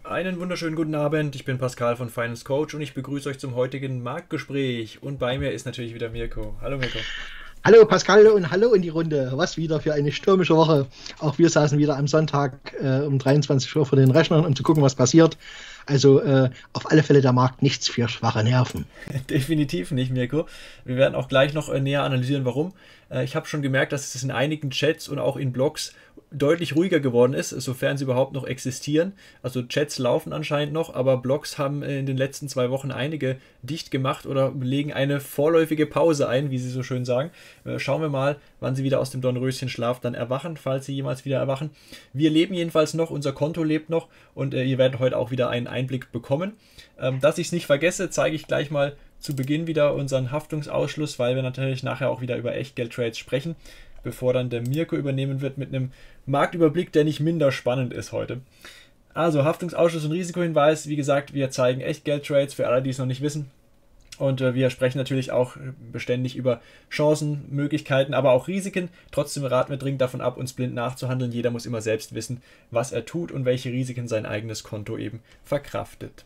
Einen wunderschönen guten Abend, ich bin Pascal von Finance Coach und ich begrüße euch zum heutigen Marktgespräch. Und bei mir ist natürlich wieder Mirko. Hallo Mirko. Hallo Pascal und hallo in die Runde. Was wieder für eine stürmische Woche. Auch wir saßen wieder am Sonntag um 23 Uhr vor den Rechnern, um zu gucken, was passiert. Also auf alle Fälle der Markt nichts für schwache Nerven. Definitiv nicht, Mirko. Wir werden auch gleich noch näher analysieren, warum. Ich habe schon gemerkt, dass es in einigen Chats und auch in Blogs deutlich ruhiger geworden ist, sofern sie überhaupt noch existieren. Also Chats laufen anscheinend noch, aber Blogs haben in den letzten 2 Wochen einige dicht gemacht oder legen eine vorläufige Pause ein, wie sie so schön sagen. Schauen wir mal, wann sie wieder aus dem Dornröschenschlaf dann erwachen, falls sie jemals wieder erwachen. Wir leben jedenfalls noch, unser Konto lebt noch und ihr werdet heute auch wieder einen Einblick bekommen. Dass ich es nicht vergesse, zeige ich gleich mal zu Beginn wieder unseren Haftungsausschluss, weil wir natürlich nachher auch wieder über Echtgeldtrades sprechen, bevor dann der Mirko übernehmen wird mit einem Marktüberblick, der nicht minder spannend ist heute. Also Haftungsausschluss und Risikohinweis, wie gesagt, wir zeigen Echtgeldtrades für alle, die es noch nicht wissen. Und wir sprechen natürlich auch beständig über Chancen, Möglichkeiten, aber auch Risiken. Trotzdem raten wir dringend davon ab, uns blind nachzuhandeln. Jeder muss immer selbst wissen, was er tut und welche Risiken sein eigenes Konto eben verkraftet.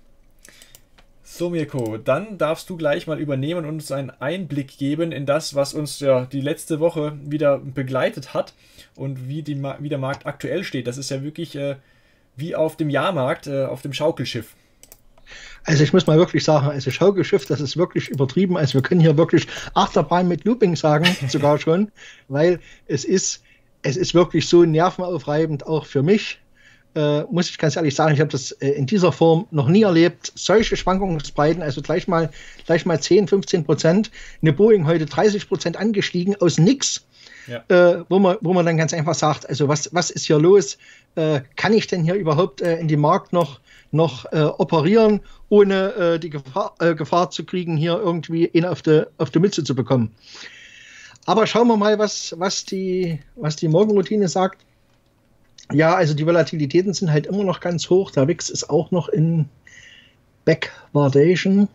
So Mirko, dann darfst du gleich mal übernehmen und uns einen Einblick geben in das, was uns ja die letzte Woche wieder begleitet hat und wie der Markt aktuell steht. Das ist ja wirklich wie auf dem Jahrmarkt, auf dem Schaukelschiff. Also ich muss mal wirklich sagen, also Schaukelschiff, das ist wirklich übertrieben. Also wir können hier wirklich Achterbahn mit Looping sagen, sogar schon, weil es ist wirklich so nervenaufreibend auch für mich. Muss ich ganz ehrlich sagen, ich habe das in dieser Form noch nie erlebt. Solche Schwankungsbreiten, also gleich mal 10-15%. Eine Boeing heute 30% angestiegen aus nix, ja. Wo man dann ganz einfach sagt, also was ist hier los? Kann ich denn hier überhaupt in den Markt noch operieren, ohne die Gefahr zu kriegen, hier irgendwie ihn auf die Mütze zu bekommen? Aber schauen wir mal, was die Morgenroutine sagt. Ja, also die Volatilitäten sind halt immer noch ganz hoch. Der VIX ist auch noch in Backwardation.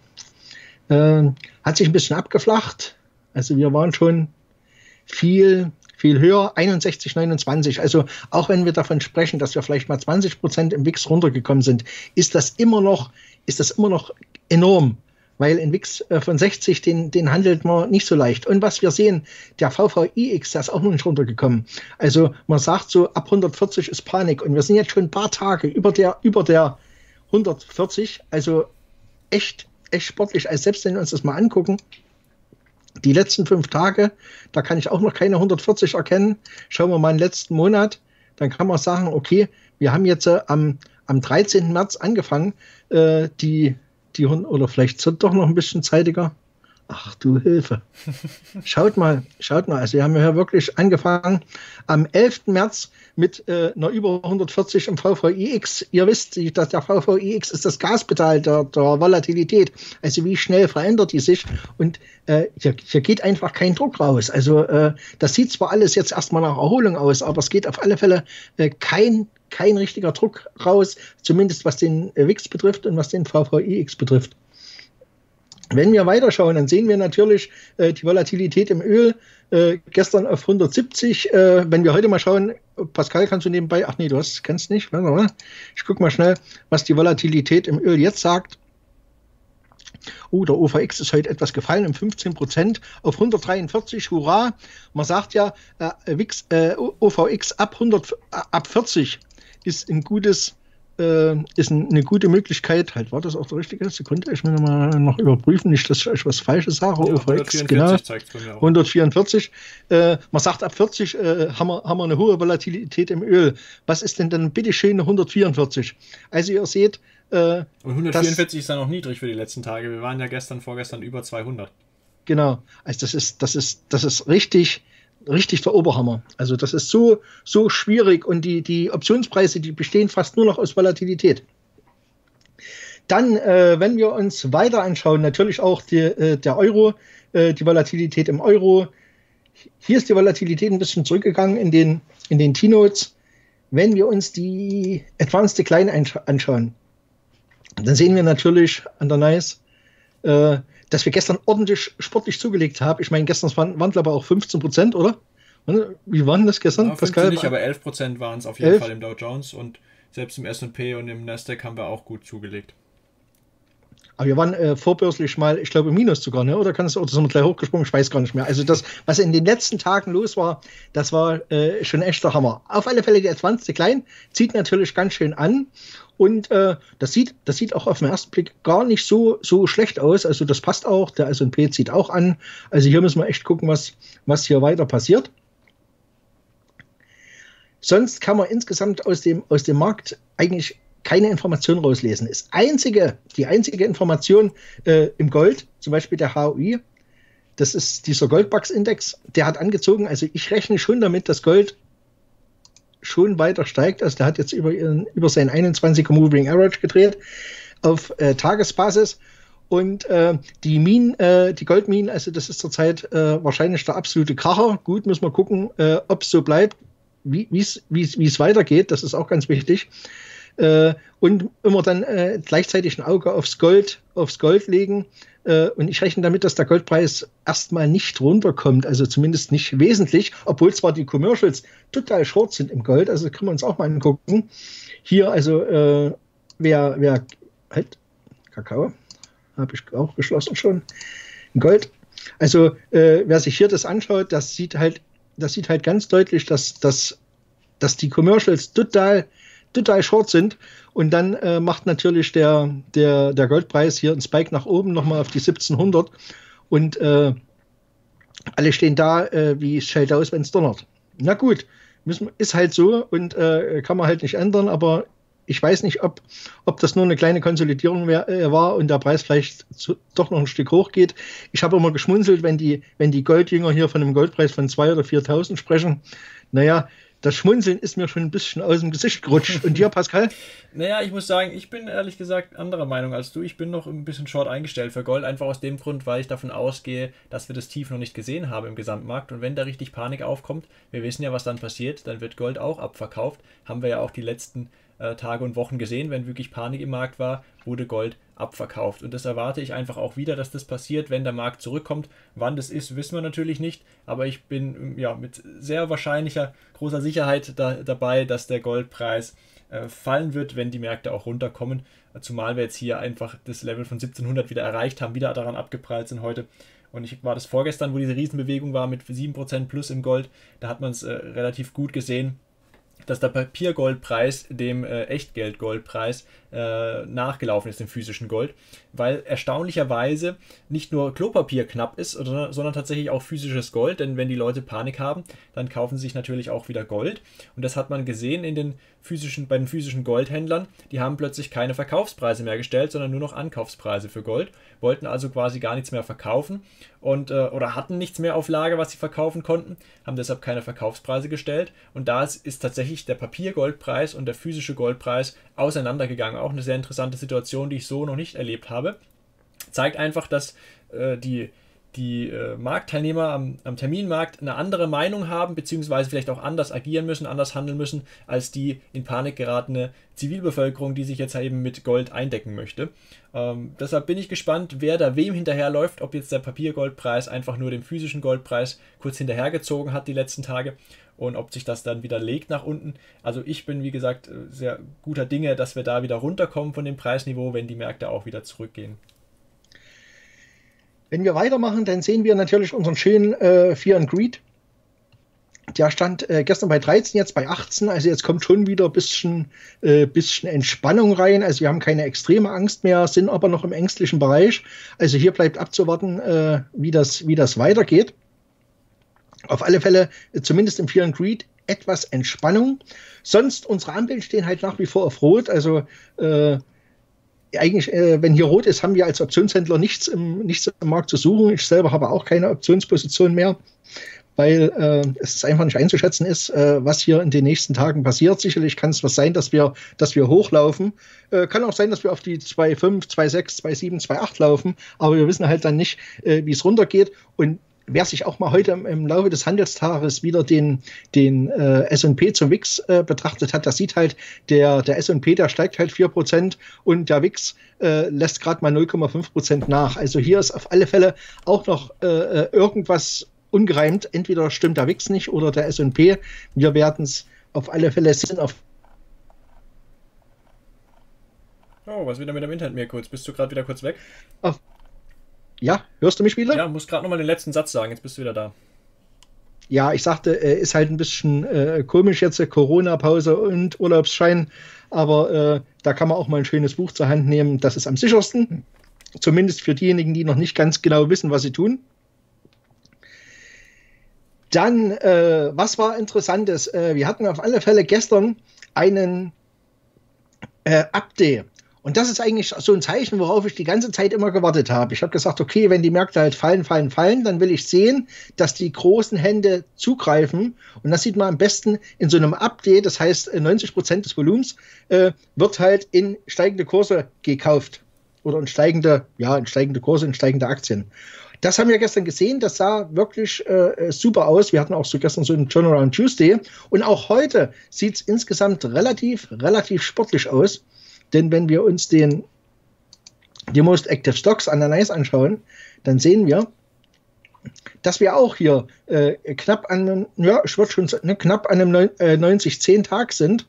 Hat sich ein bisschen abgeflacht. Also wir waren schon viel höher, 61,29. Also auch wenn wir davon sprechen, dass wir vielleicht mal 20% im VIX runtergekommen sind, ist das immer noch enorm. Weil in VIX von 60, den handelt man nicht so leicht. Und was wir sehen, der VVIX, der ist auch noch nicht runtergekommen. Also man sagt so, ab 140 ist Panik. Und wir sind jetzt schon ein paar Tage über der 140. Also echt sportlich. Also selbst wenn wir uns das mal angucken, die letzten 5 Tage, da kann ich auch noch keine 140 erkennen. Schauen wir mal in den letzten Monat, dann kann man sagen, okay, wir haben jetzt am 13. März angefangen, oder vielleicht doch noch ein bisschen zeitiger. Ach du Hilfe. Schaut mal. Also wir haben ja wirklich angefangen am 11. März mit einer über 140 im VVIX. Ihr wisst, dass der VVIX ist das Gaspedal der Volatilität. Also wie schnell verändert die sich? Und hier geht einfach kein Druck raus. Also das sieht zwar alles jetzt erstmal nach Erholung aus, aber es geht auf alle Fälle kein richtiger Druck raus, zumindest was den VIX betrifft und was den VVIX betrifft. Wenn wir weiterschauen, dann sehen wir natürlich die Volatilität im Öl gestern auf 170. Wenn wir heute mal schauen, Pascal, kannst du nebenbei, ach nee, kennst nicht, ich gucke mal schnell, was die Volatilität im Öl jetzt sagt. Oh, der OVX ist heute etwas gefallen, um 15% auf 143, hurra. Man sagt ja, OVX ab 40 ist eine gute Möglichkeit. Halt, war das auch der richtige? Sekunde, ich will noch überprüfen, nicht, dass ich was Falsches sage. Ja, OVX, 144 genau. Zeigt bei mir auch. 144. Man sagt, ab 40 haben wir eine hohe Volatilität im Öl. Was ist denn dann bitte schön eine 144? Also ihr seht, und 144 ist ja noch niedrig für die letzten Tage. Wir waren ja vorgestern über 200. Genau. Also das ist richtig der Oberhammer. Also das ist so schwierig und die Optionspreise, die bestehen fast nur noch aus Volatilität. Dann, wenn wir uns weiter anschauen, natürlich auch der Euro, die Volatilität im Euro. Hier ist die Volatilität ein bisschen zurückgegangen in den T-Notes. Wenn wir uns die Advanced Decline anschauen, dann sehen wir natürlich an der NICE, dass wir gestern ordentlich sportlich zugelegt haben. Ich meine, gestern waren glaube ich auch 15%, oder? Wie waren das gestern, ja, Pascal? Nicht, aber 11% waren es auf jeden Fall im Dow Jones und Selbst im S&P und im Nasdaq haben wir auch gut zugelegt. Aber wir waren vorbörslich mal, ich glaube, im Minus sogar, ne? Oder sind wir gleich hochgesprungen? Ich weiß gar nicht mehr. Also das, was in den letzten Tagen los war, das war schon echt der Hammer. Auf alle Fälle die Advanced Decline zieht natürlich ganz schön an. Und das sieht auch auf den ersten Blick gar nicht so schlecht aus. Also das passt auch. Der S&P zieht auch an. Also hier müssen wir echt gucken, was hier weiter passiert. Sonst kann man insgesamt aus dem Markt eigentlich keine Information rauslesen. Die einzige Information im Gold, zum Beispiel der HOI, das ist dieser Goldbugs-Index, der hat angezogen. Also ich rechne schon damit, dass Gold schon weiter steigt. Also der hat jetzt über sein 21er Moving Average gedreht auf Tagesbasis. Und die Goldminen, also das ist zurzeit wahrscheinlich der absolute Kracher. Gut, müssen wir gucken, ob es so bleibt, wie es weitergeht. Das ist auch ganz wichtig. Und immer dann gleichzeitig ein Auge aufs Gold legen. Und ich rechne damit, dass der Goldpreis erstmal nicht runterkommt, also zumindest nicht wesentlich, obwohl zwar die Commercials total short sind im Gold, also können wir uns auch mal angucken. Hier, also wer halt Kakao, habe ich auch geschlossen schon, in Gold. Also wer sich hier das anschaut, das sieht halt ganz deutlich, dass die Commercials total short sind, und dann macht natürlich der Goldpreis hier einen Spike nach oben nochmal auf die 1700, und alle stehen da, wie es schellt aus, wenn es donnert. Na gut, ist halt so, und kann man halt nicht ändern, aber ich weiß nicht, ob das nur eine kleine Konsolidierung war und der Preis vielleicht doch noch ein Stück hoch geht. Ich habe immer geschmunzelt, wenn die Goldjünger hier von einem Goldpreis von 2.000 oder 4.000 sprechen. Naja, das Schmunzeln ist mir schon ein bisschen aus dem Gesicht gerutscht. Und dir, Pascal? Naja, ich muss sagen, ich bin ehrlich gesagt anderer Meinung als du. Ich bin noch ein bisschen short eingestellt für Gold, einfach aus dem Grund, weil ich davon ausgehe, dass wir das Tief noch nicht gesehen haben im Gesamtmarkt. Und wenn da richtig Panik aufkommt, wir wissen ja, was dann passiert, dann wird Gold auch abverkauft. Haben wir ja auch die letzten Tage und Wochen gesehen. Wenn wirklich Panik im Markt war, wurde Gold abverkauft. Und das erwarte ich einfach auch wieder, dass das passiert, wenn der Markt zurückkommt. Wann das ist, wissen wir natürlich nicht, aber ich bin mit sehr wahrscheinlicher, großer Sicherheit dabei, dass der Goldpreis fallen wird, wenn die Märkte auch runterkommen. Zumal wir jetzt hier einfach das Level von 1700 wieder erreicht haben, wieder daran abgeprallt sind heute. Und war das vorgestern, wo diese Riesenbewegung war mit 7% plus im Gold, da hat man es relativ gut gesehen, dass der Papiergoldpreis dem Echtgeldgoldpreis nachgelaufen ist, dem physischen Gold, weil erstaunlicherweise nicht nur Klopapier knapp ist, sondern tatsächlich auch physisches Gold, denn wenn die Leute Panik haben, dann kaufen sie sich natürlich auch wieder Gold, und das hat man gesehen bei den physischen Goldhändlern, die haben plötzlich keine Verkaufspreise mehr gestellt, sondern nur noch Ankaufspreise für Gold, wollten also quasi gar nichts mehr verkaufen oder hatten nichts mehr auf Lager, was sie verkaufen konnten, haben deshalb keine Verkaufspreise gestellt, und da ist tatsächlich der Papiergoldpreis und der physische Goldpreis auseinandergegangen. Auch eine sehr interessante Situation, die ich so noch nicht erlebt habe. Zeigt einfach, dass die Marktteilnehmer am Terminmarkt eine andere Meinung haben, beziehungsweise vielleicht auch anders agieren müssen, anders handeln müssen, als die in Panik geratene Zivilbevölkerung, die sich jetzt eben mit Gold eindecken möchte. Deshalb bin ich gespannt, wer da wem hinterherläuft, ob jetzt der Papiergoldpreis einfach nur dem physischen Goldpreis kurz hinterhergezogen hat die letzten Tage und ob sich das dann wieder legt nach unten. Also ich bin, wie gesagt, sehr guter Dinge, dass wir da wieder runterkommen von dem Preisniveau, wenn die Märkte auch wieder zurückgehen. Wenn wir weitermachen, dann sehen wir natürlich unseren schönen Fear and Greed. Der stand gestern bei 13, jetzt bei 18. Also jetzt kommt schon wieder ein bisschen Entspannung rein. Also wir haben keine extreme Angst mehr, sind aber noch im ängstlichen Bereich. Also hier bleibt abzuwarten, wie das weitergeht. Auf alle Fälle, zumindest im Fear and Greed, etwas Entspannung. Sonst, unsere Ampeln stehen halt nach wie vor auf Rot. Also eigentlich, wenn hier rot ist, haben wir als Optionshändler nichts im Markt zu suchen. Ich selber habe auch keine Optionsposition mehr, weil es einfach nicht einzuschätzen ist, was hier in den nächsten Tagen passiert. Sicherlich kann es was sein, dass wir hochlaufen. Kann auch sein, dass wir auf die 2,5, 2,6, 2,7, 2,8 laufen, aber wir wissen halt dann nicht, wie es runtergeht. Und wer sich auch mal heute im Laufe des Handelstages wieder den S&P zum WIX betrachtet hat, das sieht halt, der S&P, der steigt halt 4% und der WIX lässt gerade mal 0,5% nach. Also hier ist auf alle Fälle auch noch irgendwas ungereimt. Entweder stimmt der WIX nicht oder der S&P. Wir werden es auf alle Fälle sehen. Oh, was wieder mit dem Internet, Mirko? Jetzt bist du gerade wieder kurz weg. Ah, ja, hörst du mich wieder? Ja, musst gerade nochmal den letzten Satz sagen, jetzt bist du wieder da. Ja, ich sagte, ist halt ein bisschen komisch jetzt, Corona-Pause und Urlaubsschein, aber da kann man auch mal ein schönes Buch zur Hand nehmen. Das ist am sichersten, zumindest für diejenigen, die noch nicht ganz genau wissen, was sie tun. Dann, was war Interessantes? Wir hatten auf alle Fälle gestern einen Update. Und das ist eigentlich so ein Zeichen, worauf ich die ganze Zeit immer gewartet habe. Ich habe gesagt, okay, wenn die Märkte halt fallen, dann will ich sehen, dass die großen Hände zugreifen. Und das sieht man am besten in so einem Update. Das heißt, 90% des Volumens wird halt in steigende Kurse gekauft. Oder in steigende Kurse, in steigende Aktien. Das haben wir gestern gesehen. Das sah wirklich super aus. Wir hatten auch so gestern so einen Turnaround Tuesday. Und auch heute sieht es insgesamt relativ sportlich aus. Denn wenn wir uns die Most Active Stocks an der NICE anschauen, dann sehen wir, dass wir auch hier knapp an einem 90-10-Tag sind,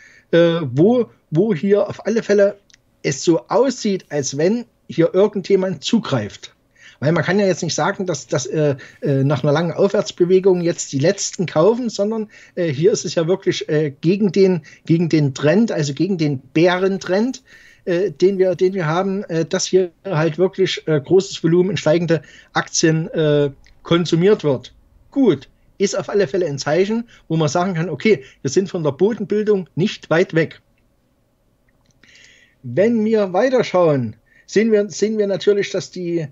wo hier auf alle Fälle es so aussieht, als wenn hier irgendjemand zugreift. Weil man kann ja jetzt nicht sagen, dass nach einer langen Aufwärtsbewegung jetzt die Letzten kaufen, sondern hier ist es ja wirklich gegen den Trend, also gegen den Bärentrend, den wir haben, dass hier halt wirklich großes Volumen in steigende Aktien konsumiert wird. Gut, ist auf alle Fälle ein Zeichen, wo man sagen kann, okay, wir sind von der Bodenbildung nicht weit weg. Wenn wir weiterschauen, sehen wir natürlich, dass die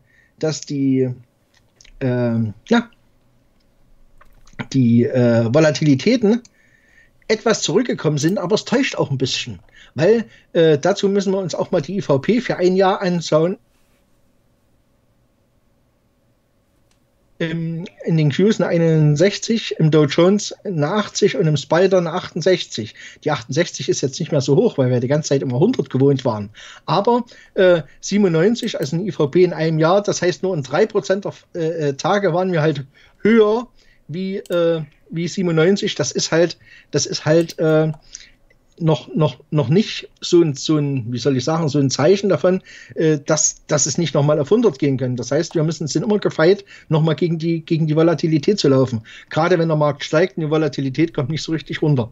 Volatilitäten etwas zurückgekommen sind, aber es täuscht auch ein bisschen, weil dazu müssen wir uns auch mal die IVP für ein Jahr anschauen. In den Qs eine 61, im Dow Jones eine 80 und im Spider eine 68. Die 68 ist jetzt nicht mehr so hoch, weil wir die ganze Zeit immer 100 gewohnt waren. Aber 97, also eine IVP in einem Jahr, das heißt nur in 3% der Tage waren wir halt höher wie 97. Das ist halt noch nicht so ein, wie soll ich sagen, so ein Zeichen davon, dass es nicht nochmal auf 100 gehen kann. Das heißt, wir sind immer gefeit, nochmal gegen die Volatilität zu laufen. Gerade wenn der Markt steigt und die Volatilität kommt nicht so richtig runter.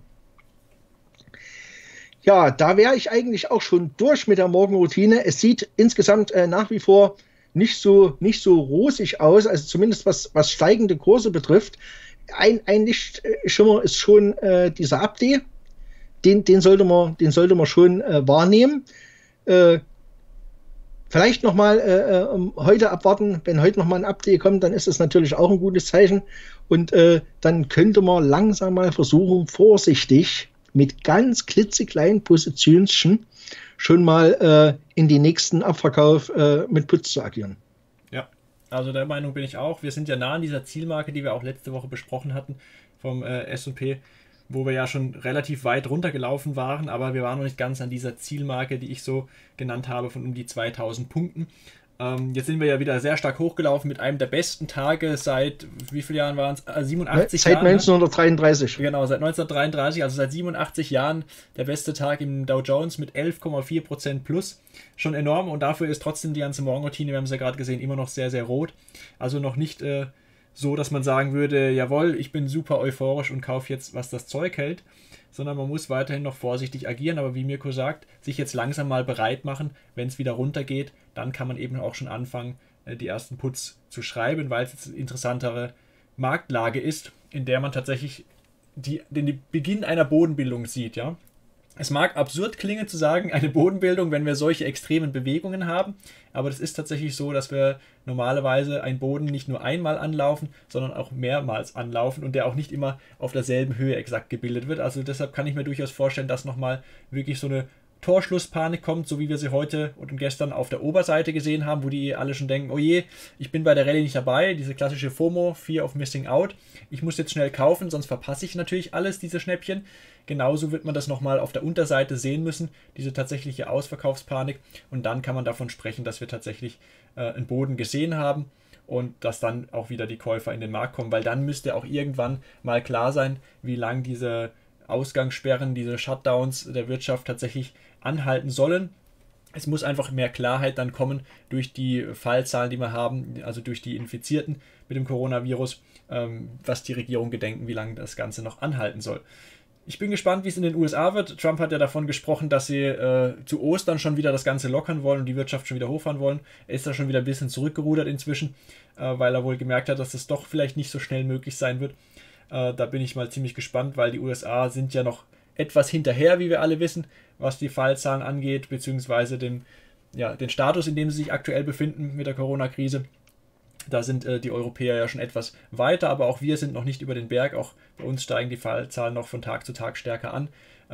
Ja, da wäre ich eigentlich auch schon durch mit der Morgenroutine. Es sieht insgesamt nach wie vor nicht so rosig aus, also zumindest was steigende Kurse betrifft. Ein Lichtschimmer ist schon dieser Update. Den sollte man schon wahrnehmen. Vielleicht nochmal heute abwarten. Wenn heute nochmal ein Update kommt, dann ist das natürlich auch ein gutes Zeichen. Und dann könnte man langsam mal versuchen, vorsichtig mit ganz klitzekleinen Positionchen schon mal in den nächsten Abverkauf mit Putz zu agieren. Ja, also der Meinung bin ich auch. Wir sind ja nah an dieser Zielmarke, die wir auch letzte Woche besprochen hatten vom S&P, wo wir ja schon relativ weit runtergelaufen waren, aber wir waren noch nicht ganz an dieser Zielmarke, die ich so genannt habe, von um die 2000 Punkten. Jetzt sind wir ja wieder sehr stark hochgelaufen mit einem der besten Tage seit, wie viele Jahren waren es? 87 Seit Jahren. 1933. Genau, seit 1933, also seit 87 Jahren der beste Tag im Dow Jones mit 11,4% plus. Schon enorm, und dafür ist trotzdem die ganze Morgenroutine, wir haben es ja gerade gesehen, immer noch sehr, sehr rot. Also noch nicht so, dass man sagen würde, jawohl, ich bin super euphorisch und kaufe jetzt, was das Zeug hält, sondern man muss weiterhin noch vorsichtig agieren, aber wie Mirko sagt, sich jetzt langsam mal bereit machen, wenn es wieder runtergeht, dann kann man eben auch schon anfangen, die ersten Puts zu schreiben, weil es jetzt eine interessantere Marktlage ist, in der man tatsächlich den Beginn einer Bodenbildung sieht, ja. Es mag absurd klingen zu sagen, eine Bodenbildung, wenn wir solche extremen Bewegungen haben, aber das ist tatsächlich so, dass wir normalerweise einen Boden nicht nur einmal anlaufen, sondern auch mehrmals anlaufen und der auch nicht immer auf derselben Höhe exakt gebildet wird. Also deshalb kann ich mir durchaus vorstellen, dass nochmal wirklich so eine Torschlusspanik kommt, so wie wir sie heute und gestern auf der Oberseite gesehen haben, wo die alle schon denken, oh je, ich bin bei der Rallye nicht dabei, diese klassische FOMO, Fear of Missing Out, ich muss jetzt schnell kaufen, sonst verpasse ich natürlich alles, diese Schnäppchen. Genauso wird man das nochmal auf der Unterseite sehen müssen, diese tatsächliche Ausverkaufspanik, und dann kann man davon sprechen, dass wir tatsächlich einen Boden gesehen haben und dass dann auch wieder die Käufer in den Markt kommen, weil dann müsste auch irgendwann mal klar sein, wie lang diese Ausgangssperren, diese Shutdowns der Wirtschaft tatsächlich anhalten sollen. Es muss einfach mehr Klarheit dann kommen durch die Fallzahlen, die wir haben, also durch die Infizierten mit dem Coronavirus, was die Regierung gedenken, wie lange das Ganze noch anhalten soll. Ich bin gespannt, wie es in den USA wird. Trump hat ja davon gesprochen, dass sie zu Ostern schon wieder das Ganze lockern wollen und die Wirtschaft schon wieder hochfahren wollen. Er ist da schon wieder ein bisschen zurückgerudert inzwischen, weil er wohl gemerkt hat, dass das doch vielleicht nicht so schnell möglich sein wird. Da bin ich mal ziemlich gespannt, weil die USA sind ja noch etwas hinterher, wie wir alle wissen, was die Fallzahlen angeht, beziehungsweise den Status, in dem sie sich aktuell befinden mit der Corona-Krise. Da sind die Europäer ja schon etwas weiter, aber auch wir sind noch nicht über den Berg. Auch bei uns steigen die Fallzahlen noch von Tag zu Tag stärker an.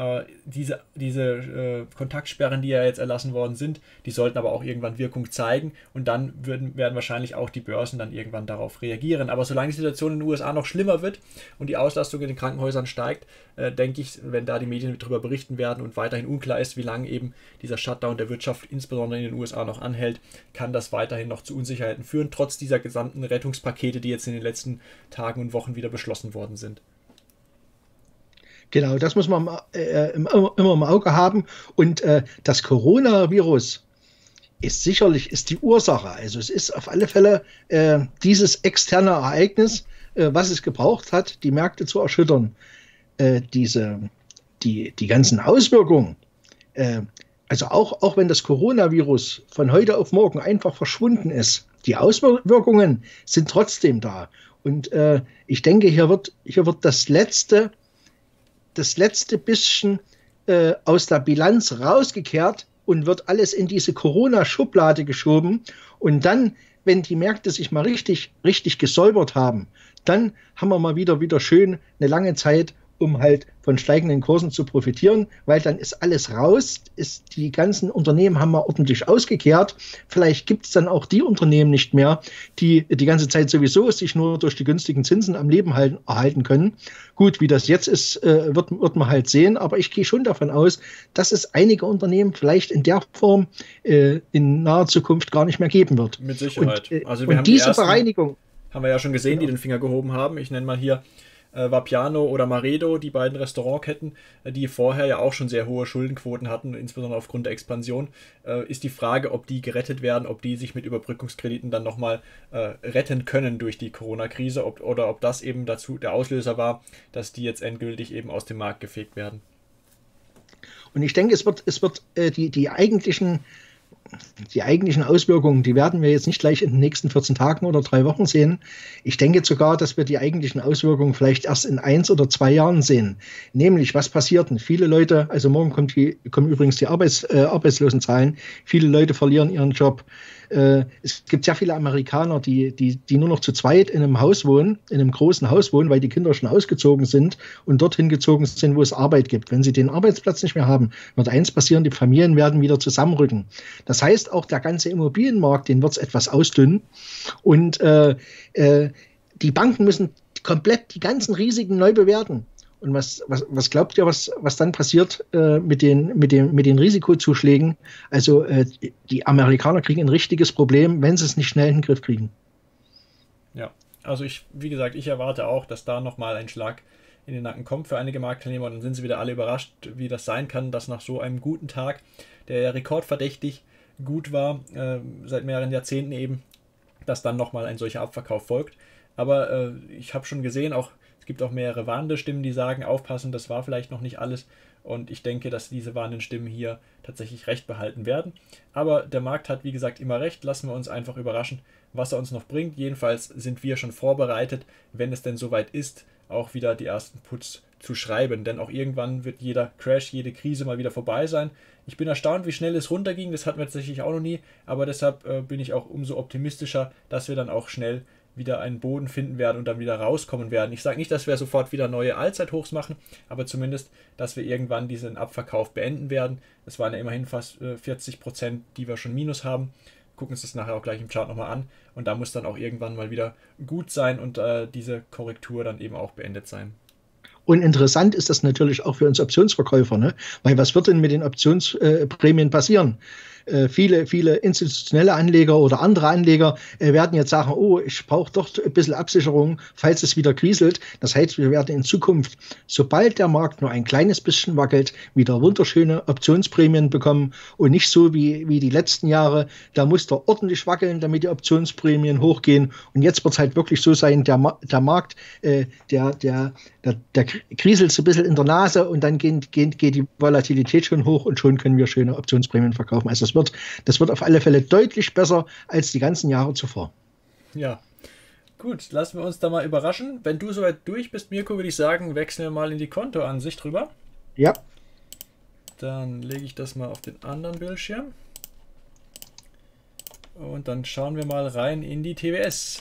Diese Kontaktsperren, die ja jetzt erlassen worden sind, die sollten aber auch irgendwann Wirkung zeigen und dann werden wahrscheinlich auch die Börsen dann irgendwann darauf reagieren. Aber solange die Situation in den USA noch schlimmer wird und die Auslastung in den Krankenhäusern steigt, denke ich, wenn da die Medien darüber berichten werden und weiterhin unklar ist, wie lange eben dieser Shutdown der Wirtschaft insbesondere in den USA noch anhält, kann das weiterhin noch zu Unsicherheiten führen, trotz dieser gesamten Rettungspakete, die jetzt in den letzten Tagen und Wochen wieder beschlossen worden sind. Genau, das muss man immer im Auge haben. Und das Coronavirus ist die Ursache. Also es ist auf alle Fälle dieses externe Ereignis, was es gebraucht hat, die Märkte zu erschüttern. Die ganzen Auswirkungen, also auch wenn das Coronavirus von heute auf morgen einfach verschwunden ist, die Auswirkungen sind trotzdem da. Und ich denke, hier wird das letzte bisschen aus der Bilanz rausgekehrt und wird alles in diese Corona-Schublade geschoben. Und dann, wenn die Märkte sich mal richtig gesäubert haben, dann haben wir mal wieder schön eine lange Zeit, um halt von steigenden Kursen zu profitieren, weil dann ist alles raus, die ganzen Unternehmen haben wir ordentlich ausgekehrt. Vielleicht gibt es dann auch die Unternehmen nicht mehr, die ganze Zeit sowieso sich nur durch die günstigen Zinsen am Leben erhalten können. Gut, wie das jetzt ist, wird man halt sehen, aber ich gehe schon davon aus, dass es einige Unternehmen vielleicht in der Form in naher Zukunft gar nicht mehr geben wird. Mit Sicherheit. Also wir haben diese Bereinigung haben wir ja schon gesehen, die den Finger gehoben haben. Ich nenne mal hier Vapiano oder Maredo, die beiden Restaurantketten, die vorher ja auch schon sehr hohe Schuldenquoten hatten, insbesondere aufgrund der Expansion, ist die Frage, ob die gerettet werden, ob die sich mit Überbrückungskrediten dann nochmal retten können durch die Corona-Krise oder ob das eben dazu der Auslöser war, dass die jetzt endgültig eben aus dem Markt gefegt werden. Und ich denke, es wird die eigentlichen Auswirkungen, die werden wir jetzt nicht gleich in den nächsten 14 Tagen oder 3 Wochen sehen. Ich denke sogar, dass wir die eigentlichen Auswirkungen vielleicht erst in 1 oder 2 Jahren sehen. Nämlich, was passiert denn? Viele Leute, also morgen kommen übrigens die Arbeitslosenzahlen, viele Leute verlieren ihren Job. Es gibt sehr viele Amerikaner, die nur noch zu zweit in einem Haus wohnen, in einem großen Haus wohnen, weil die Kinder schon ausgezogen sind und dorthin gezogen sind, wo es Arbeit gibt. Wenn sie den Arbeitsplatz nicht mehr haben, wird eins passieren, die Familien werden wieder zusammenrücken. Das heißt, auch der ganze Immobilienmarkt, den wird es etwas ausdünnen. Und die Banken müssen komplett die ganzen Risiken neu bewerten. Und was glaubt ihr, was dann passiert mit den Risikozuschlägen? Also die Amerikaner kriegen ein richtiges Problem, wenn sie es nicht schnell in den Griff kriegen. Ja, also wie gesagt, ich erwarte auch, dass da nochmal ein Schlag in den Nacken kommt für einige Marktteilnehmer und dann sind sie wieder alle überrascht, wie das sein kann, dass nach so einem guten Tag, der ja rekordverdächtig gut war, seit mehreren Jahrzehnten eben, dass dann nochmal ein solcher Abverkauf folgt. Aber ich habe schon gesehen, es gibt auch mehrere warnende Stimmen, die sagen, aufpassen, das war vielleicht noch nicht alles. Und ich denke, dass diese warnenden Stimmen hier tatsächlich recht behalten werden. Aber der Markt hat, wie gesagt, immer recht. Lassen wir uns einfach überraschen, was er uns noch bringt. Jedenfalls sind wir schon vorbereitet, wenn es denn soweit ist, auch wieder die ersten Puts zu schreiben. Denn auch irgendwann wird jeder Crash, jede Krise mal wieder vorbei sein. Ich bin erstaunt, wie schnell es runterging. Das hatten wir tatsächlich auch noch nie. Aber deshalb bin ich auch umso optimistischer, dass wir dann auch schnell wieder einen Boden finden werden und dann wieder rauskommen werden. Ich sage nicht, dass wir sofort wieder neue Allzeithochs machen, aber zumindest, dass wir irgendwann diesen Abverkauf beenden werden. Es waren ja immerhin fast 40%, die wir schon minus haben. Gucken uns das nachher auch gleich im Chart nochmal an. Und da muss dann auch irgendwann mal wieder gut sein und diese Korrektur dann eben auch beendet sein. Und interessant ist das natürlich auch für uns Optionsverkäufer, ne? Weil was wird denn mit den Optionsprämien passieren? viele institutionelle Anleger oder andere Anleger werden jetzt sagen, oh, ich brauche doch ein bisschen Absicherung, falls es wieder kriselt. Das heißt, wir werden in Zukunft, sobald der Markt nur ein kleines bisschen wackelt, wieder wunderschöne Optionsprämien bekommen und nicht so wie die letzten Jahre. Da muss der ordentlich wackeln, damit die Optionsprämien hochgehen. Und jetzt wird es halt wirklich so sein, der Markt, der kriselt so ein bisschen in der Nase und dann geht die Volatilität schon hoch und schon können wir schöne Optionsprämien verkaufen. Also das wird auf alle Fälle deutlich besser als die ganzen Jahre zuvor. Ja, gut, lassen wir uns da mal überraschen. Wenn du soweit durch bist, Mirko, würde ich sagen, wechseln wir mal in die Kontoansicht rüber. Ja. Dann lege ich das mal auf den anderen Bildschirm. Und dann schauen wir mal rein in die TWS.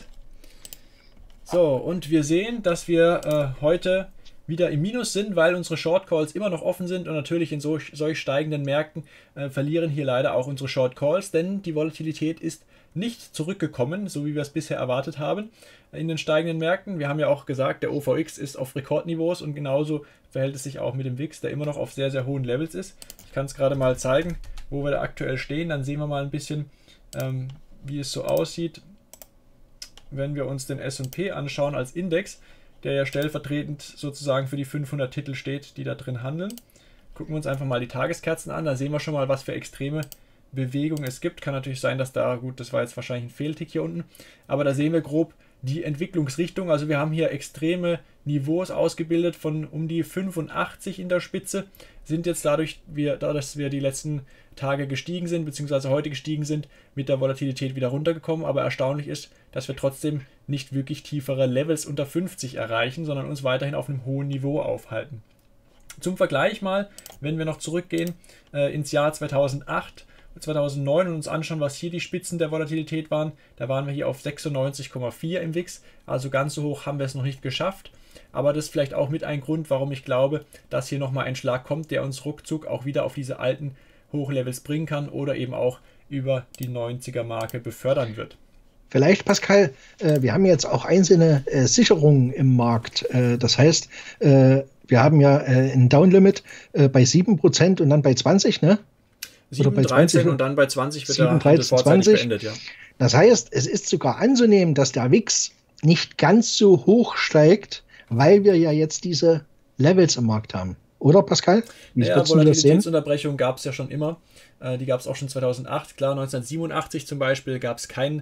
So, und wir sehen, dass wir heute wieder im Minus sind, weil unsere Short Calls immer noch offen sind und natürlich in solch steigenden Märkten verlieren hier leider auch unsere Short Calls, denn die Volatilität ist nicht zurückgekommen, so wie wir es bisher erwartet haben in den steigenden Märkten. Wir haben ja auch gesagt, der OVX ist auf Rekordniveaus und genauso verhält es sich auch mit dem VIX, der immer noch auf sehr, sehr hohen Levels ist. Ich kann es gerade mal zeigen, wo wir da aktuell stehen, dann sehen wir mal ein bisschen, wie es so aussieht, wenn wir uns den S&P anschauen als Index, der ja stellvertretend sozusagen für die 500 Titel steht, die da drin handeln. Gucken wir uns einfach mal die Tageskerzen an, da sehen wir schon mal, was für extreme Bewegungen es gibt. Kann natürlich sein, dass da, gut, das war jetzt wahrscheinlich ein Fehltick hier unten, aber da sehen wir grob die Entwicklungsrichtung. Also wir haben hier extreme Niveaus ausgebildet von um die 85 in der Spitze, sind jetzt dadurch, dass wir die letzten Tage gestiegen sind, beziehungsweise heute gestiegen sind, mit der Volatilität wieder runtergekommen. Aber erstaunlich ist, dass wir trotzdem nicht wirklich tiefere Levels unter 50 erreichen, sondern uns weiterhin auf einem hohen Niveau aufhalten. Zum Vergleich mal, wenn wir noch zurückgehen ins Jahr 2008, 2009 und uns anschauen, was hier die Spitzen der Volatilität waren, da waren wir hier auf 96,4 im VIX, also ganz so hoch haben wir es noch nicht geschafft. Aber das ist vielleicht auch mit ein Grund, warum ich glaube, dass hier nochmal ein Schlag kommt, der uns ruckzuck auch wieder auf diese alten Hochlevels bringen kann oder eben auch über die 90er-Marke befördern wird. Vielleicht, Pascal, wir haben jetzt auch einzelne Sicherungen im Markt. Das heißt, wir haben ja ein Downlimit bei 7% und dann bei 20, ne? 7, 13 und dann bei 20 wird 7, der Handel vorzeitig beendet, ja. Das heißt, es ist sogar anzunehmen, dass der VIX nicht ganz so hoch steigt, weil wir ja jetzt diese Levels im Markt haben. Oder, Pascal? Ja, Volatilitätsunterbrechung gab es ja schon immer. Die gab es auch schon 2008. Klar, 1987 zum Beispiel gab es kein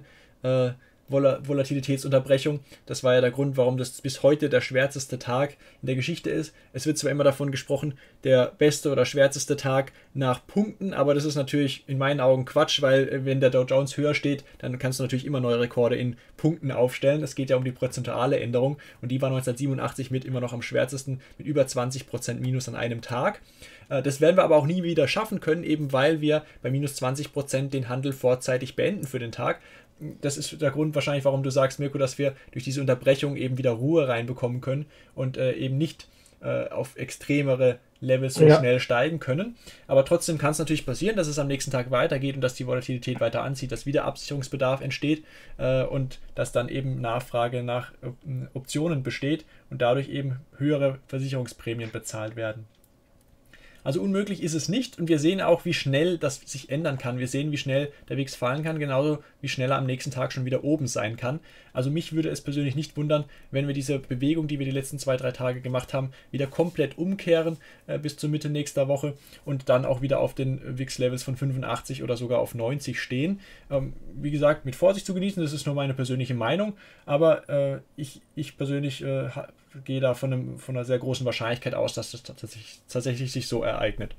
Volatilitätsunterbrechung. Das war ja der Grund, warum das bis heute der schwärzeste Tag in der Geschichte ist. Es wird zwar immer davon gesprochen, der beste oder schwärzeste Tag nach Punkten, aber das ist natürlich in meinen Augen Quatsch, weil wenn der Dow Jones höher steht, dann kannst du natürlich immer neue Rekorde in Punkten aufstellen. Es geht ja um die prozentuale Änderung und die war 1987 mit immer noch am schwärzesten mit über 20% Minus an einem Tag. Das werden wir aber auch nie wieder schaffen können, eben weil wir bei minus 20% den Handel vorzeitig beenden für den Tag. Das ist der Grund wahrscheinlich, warum du sagst, Mirko, dass wir durch diese Unterbrechung eben wieder Ruhe reinbekommen können und eben nicht auf extremere Levels so schnell steigen können. Aber trotzdem kann es natürlich passieren, dass es am nächsten Tag weitergeht und dass die Volatilität weiter anzieht, dass wieder Absicherungsbedarf entsteht und dass dann eben Nachfrage nach Optionen besteht und dadurch eben höhere Versicherungsprämien bezahlt werden. Also unmöglich ist es nicht und wir sehen auch, wie schnell das sich ändern kann. Wir sehen, wie schnell der VIX fallen kann, genauso wie schnell er am nächsten Tag schon wieder oben sein kann. Also mich würde es persönlich nicht wundern, wenn wir diese Bewegung, die wir die letzten 2-3 Tage gemacht haben, wieder komplett umkehren bis zur Mitte nächster Woche und dann auch wieder auf den VIX-Levels von 85 oder sogar auf 90 stehen. Wie gesagt, mit Vorsicht zu genießen, das ist nur meine persönliche Meinung, aber ich persönlich gehe da von einer sehr großen Wahrscheinlichkeit aus, dass das tatsächlich sich so ereignet.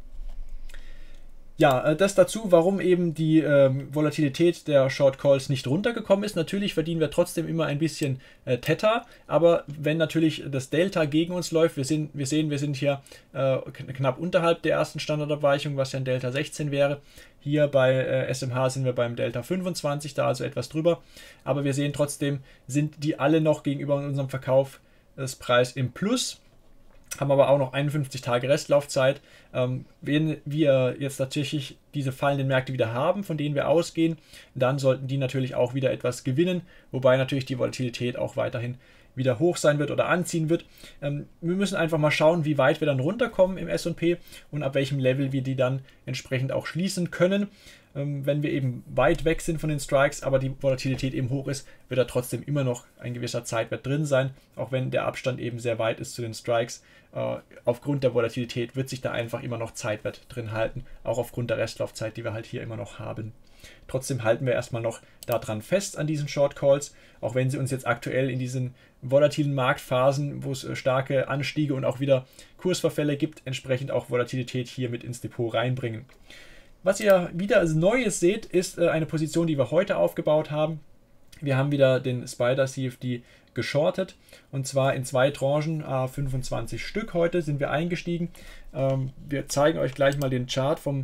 Ja, das dazu, warum eben die Volatilität der Short Calls nicht runtergekommen ist. Natürlich verdienen wir trotzdem immer ein bisschen Theta, aber wenn natürlich das Delta gegen uns läuft, wir sehen, wir sind hier knapp unterhalb der ersten Standardabweichung, was ja ein Delta 16 wäre. Hier bei SMH sind wir beim Delta 25, da also etwas drüber. Aber wir sehen trotzdem, sind die alle noch gegenüber unserem Verkaufspreis im Plus. haben aber auch noch 51 Tage Restlaufzeit. Wenn wir jetzt tatsächlich diese fallenden Märkte wieder haben, von denen wir ausgehen, dann sollten die natürlich auch wieder etwas gewinnen, wobei natürlich die Volatilität auch weiterhin wieder hoch sein wird oder anziehen wird. Wir müssen einfach mal schauen, wie weit wir dann runterkommen im S&P und ab welchem Level wir die dann entsprechend auch schließen können. Wenn wir eben weit weg sind von den Strikes, aber die Volatilität eben hoch ist, wird da trotzdem immer noch ein gewisser Zeitwert drin sein, auch wenn der Abstand eben sehr weit ist zu den Strikes. Aufgrund der Volatilität wird sich da einfach immer noch Zeitwert drin halten, auch aufgrund der Restlaufzeit, die wir halt hier immer noch haben. Trotzdem halten wir erstmal noch daran fest an diesen Short Calls, auch wenn sie uns jetzt aktuell in diesen volatilen Marktphasen, wo es starke Anstiege und auch wieder Kursverfälle gibt, entsprechend auch Volatilität hier mit ins Depot reinbringen. Was ihr wieder als Neues seht, ist eine Position, die wir heute aufgebaut haben. Wir haben wieder den Spider CFD geschortet und zwar in 2 Tranchen, 25 Stück. Heute sind wir eingestiegen. Wir zeigen euch gleich mal den Chart vom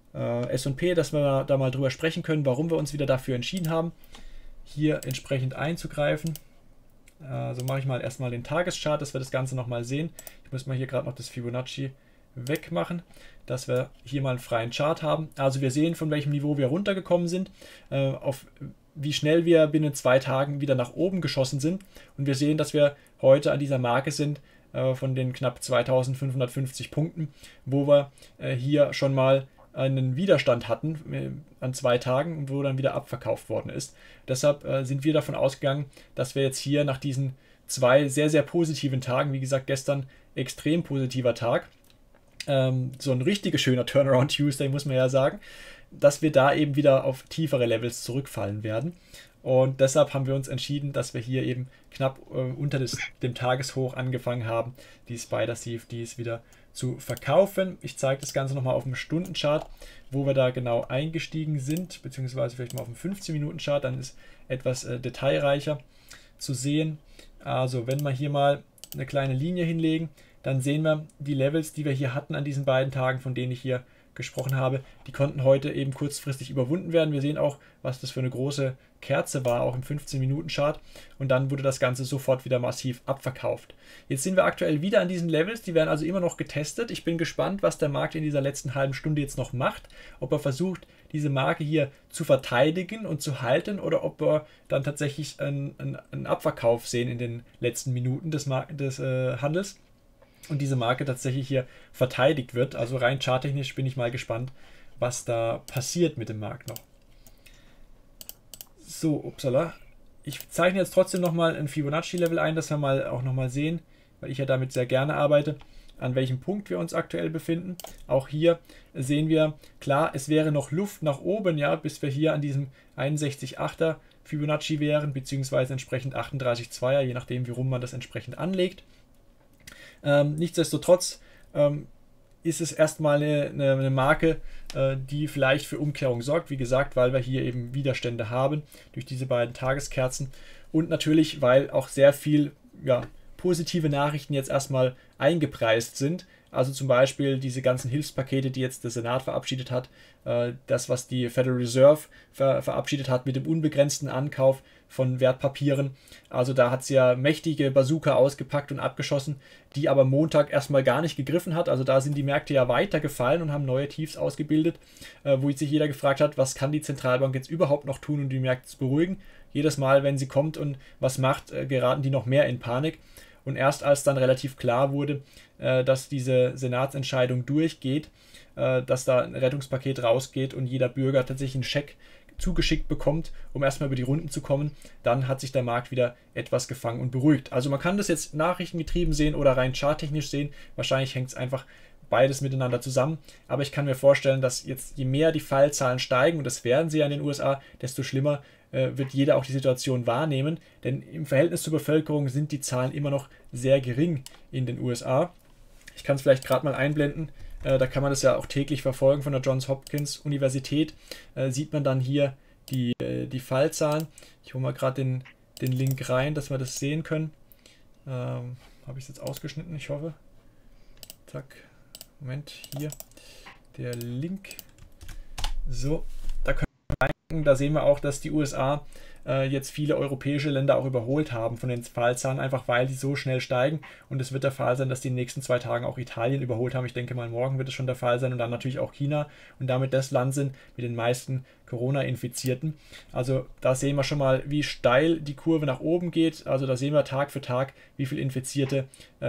S&P, dass wir da mal drüber sprechen können, warum wir uns wieder dafür entschieden haben, hier entsprechend einzugreifen. So mache ich mal erstmal den Tageschart, dass wir das Ganze nochmal sehen. Ich muss mal hier gerade noch das Fibonacci wegmachen, dass wir hier mal einen freien Chart haben. Also wir sehen, von welchem Niveau wir runtergekommen sind, auf wie schnell wir binnen 2 Tagen wieder nach oben geschossen sind. Und wir sehen, dass wir heute an dieser Marke sind von den knapp 2550 Punkten, wo wir hier schon mal einen Widerstand hatten an 2 Tagen, wo dann wieder abverkauft worden ist. Deshalb sind wir davon ausgegangen, dass wir jetzt hier nach diesen 2 sehr, sehr positiven Tagen, wie gesagt, gestern extrem positiver Tag, so ein richtig schöner Turnaround Tuesday, muss man ja sagen, dass wir da eben wieder auf tiefere Levels zurückfallen werden. Und deshalb haben wir uns entschieden, dass wir hier eben knapp unter dem Tageshoch angefangen haben, die Spider CFDs wieder zu verkaufen. Ich zeige das Ganze nochmal auf dem Stundenchart, wo wir da genau eingestiegen sind, beziehungsweise vielleicht mal auf dem 15-Minuten-Chart, dann ist etwas detailreicher zu sehen. Also wenn wir hier mal eine kleine Linie hinlegen, dann sehen wir die Levels, die wir hier hatten an diesen beiden Tagen, von denen ich hier gesprochen habe, die konnten heute eben kurzfristig überwunden werden. Wir sehen auch, was das für eine große Kerze war, auch im 15-Minuten-Chart. Und dann wurde das Ganze sofort wieder massiv abverkauft. Jetzt sind wir aktuell wieder an diesen Levels, die werden also immer noch getestet. Ich bin gespannt, was der Markt in dieser letzten halben Stunde jetzt noch macht. Ob er versucht, diese Marke hier zu verteidigen und zu halten oder ob wir dann tatsächlich einen Abverkauf sehen in den letzten Minuten des Handels. Und diese Marke tatsächlich hier verteidigt wird. Also rein charttechnisch bin ich mal gespannt, was da passiert mit dem Markt noch. So, upsala. Ich zeichne jetzt trotzdem nochmal ein Fibonacci-Level ein, dass wir mal auch nochmal sehen, weil ich ja damit sehr gerne arbeite, an welchem Punkt wir uns aktuell befinden. Auch hier sehen wir, klar, es wäre noch Luft nach oben, ja, bis wir hier an diesem 61,8er Fibonacci wären, beziehungsweise entsprechend 38,2er, je nachdem, wie rum man das entsprechend anlegt. Nichtsdestotrotz ist es erstmal eine Marke, die vielleicht für Umkehrung sorgt. Wie gesagt, weil wir hier eben Widerstände haben durch diese beiden Tageskerzen und natürlich, weil auch sehr viel positive Nachrichten jetzt erstmal eingepreist sind. Also zum Beispiel diese ganzen Hilfspakete, die jetzt der Senat verabschiedet hat, das, was die Federal Reserve verabschiedet hat mit dem unbegrenzten Ankauf von Wertpapieren. Also da hat sie ja mächtige Bazooka ausgepackt und abgeschossen, die aber Montag erstmal gar nicht gegriffen hat. Also da sind die Märkte ja weiter gefallen und haben neue Tiefs ausgebildet, wo sich jeder gefragt hat, was kann die Zentralbank jetzt überhaupt noch tun, um die Märkte zu beruhigen. Jedes Mal, wenn sie kommt und was macht, geraten die noch mehr in Panik. Und erst als dann relativ klar wurde, dass diese Senatsentscheidung durchgeht, dass da ein Rettungspaket rausgeht und jeder Bürger tatsächlich einen Scheck zugeschickt bekommt, um erstmal über die Runden zu kommen, dann hat sich der Markt wieder etwas gefangen und beruhigt. Also man kann das jetzt nachrichtengetrieben sehen oder rein charttechnisch sehen. Wahrscheinlich hängt es einfach beides miteinander zusammen. Aber ich kann mir vorstellen, dass jetzt je mehr die Fallzahlen steigen, und das werden sie ja in den USA, desto schlimmer wird jeder auch die Situation wahrnehmen. Denn im Verhältnis zur Bevölkerung sind die Zahlen immer noch sehr gering in den USA. Ich kann es vielleicht gerade mal einblenden. Da kann man das ja auch täglich verfolgen von der Johns Hopkins Universität. Sieht man dann hier die Fallzahlen. Ich hole mal gerade den Link rein, dass wir das sehen können. Habe ich es jetzt ausgeschnitten? Ich hoffe. Zack. Moment, hier der Link. So, da können wir rein. Da sehen wir auch, dass die USA jetzt viele europäische Länder auch überholt haben von den Fallzahlen, einfach weil die so schnell steigen. Und es wird der Fall sein, dass die in den nächsten 2 Tagen auch Italien überholt haben. Ich denke mal, morgen wird es schon der Fall sein und dann natürlich auch China und damit das Land sind mit den meisten Corona-Infizierten. Also da sehen wir schon mal, wie steil die Kurve nach oben geht. Also da sehen wir Tag für Tag, wie viele Infizierte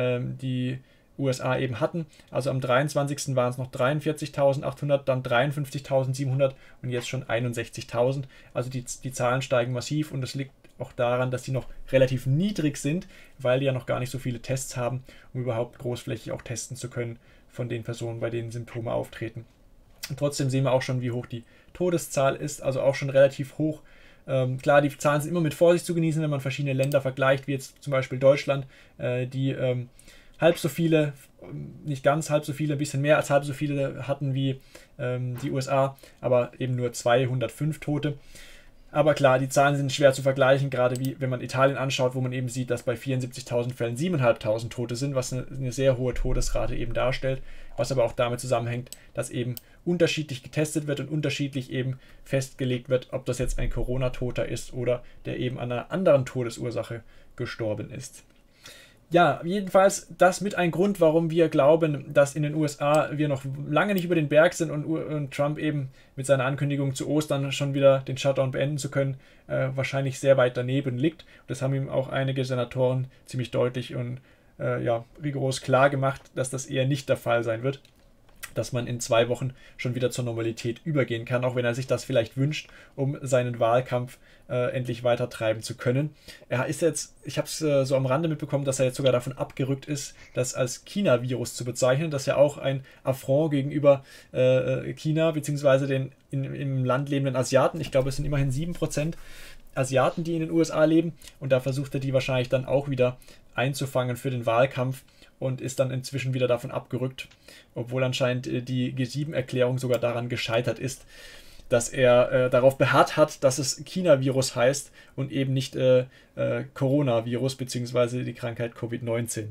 die USA eben hatten. Also am 23. waren es noch 43.800, dann 53.700 und jetzt schon 61.000. Also die Zahlen steigen massiv und das liegt auch daran, dass sie noch relativ niedrig sind, weil die ja noch gar nicht so viele Tests haben, um überhaupt großflächig auch testen zu können von den Personen, bei denen Symptome auftreten. Und trotzdem sehen wir auch schon, wie hoch die Todeszahl ist, also auch schon relativ hoch. Klar, die Zahlen sind immer mit Vorsicht zu genießen, wenn man verschiedene Länder vergleicht, wie jetzt zum Beispiel Deutschland, die halb so viele, nicht ganz halb so viele, ein bisschen mehr als halb so viele hatten wie die USA, aber eben nur 205 Tote. Aber klar, die Zahlen sind schwer zu vergleichen, gerade wie wenn man Italien anschaut, wo man eben sieht, dass bei 74.000 Fällen 7.500 Tote sind, was eine sehr hohe Todesrate eben darstellt, was aber auch damit zusammenhängt, dass eben unterschiedlich getestet wird und unterschiedlich eben festgelegt wird, ob das jetzt ein Corona-Toter ist oder der eben an einer anderen Todesursache gestorben ist. Ja, jedenfalls das mit ein Grund, warum wir glauben, dass in den USA wir noch lange nicht über den Berg sind und Trump eben mit seiner Ankündigung zu Ostern schon wieder den Shutdown beenden zu können, wahrscheinlich sehr weit daneben liegt. Das haben ihm auch einige Senatoren ziemlich deutlich und rigoros klar gemacht, dass das eher nicht der Fall sein wird, dass man in 2 Wochen schon wieder zur Normalität übergehen kann, auch wenn er sich das vielleicht wünscht, um seinen Wahlkampf endlich weiter treiben zu können. Er ist jetzt, ich habe es so am Rande mitbekommen, dass er jetzt sogar davon abgerückt ist, das als China-Virus zu bezeichnen. Das ist ja auch ein Affront gegenüber China, beziehungsweise den im Land lebenden Asiaten. Ich glaube, es sind immerhin 7% Asiaten, die in den USA leben. Und da versucht er die wahrscheinlich dann auch wieder einzufangen für den Wahlkampf und ist dann inzwischen wieder davon abgerückt, obwohl anscheinend die G7-Erklärung sogar daran gescheitert ist, dass er darauf beharrt hat, dass es China-Virus heißt und eben nicht Coronavirus bzw. die Krankheit Covid-19.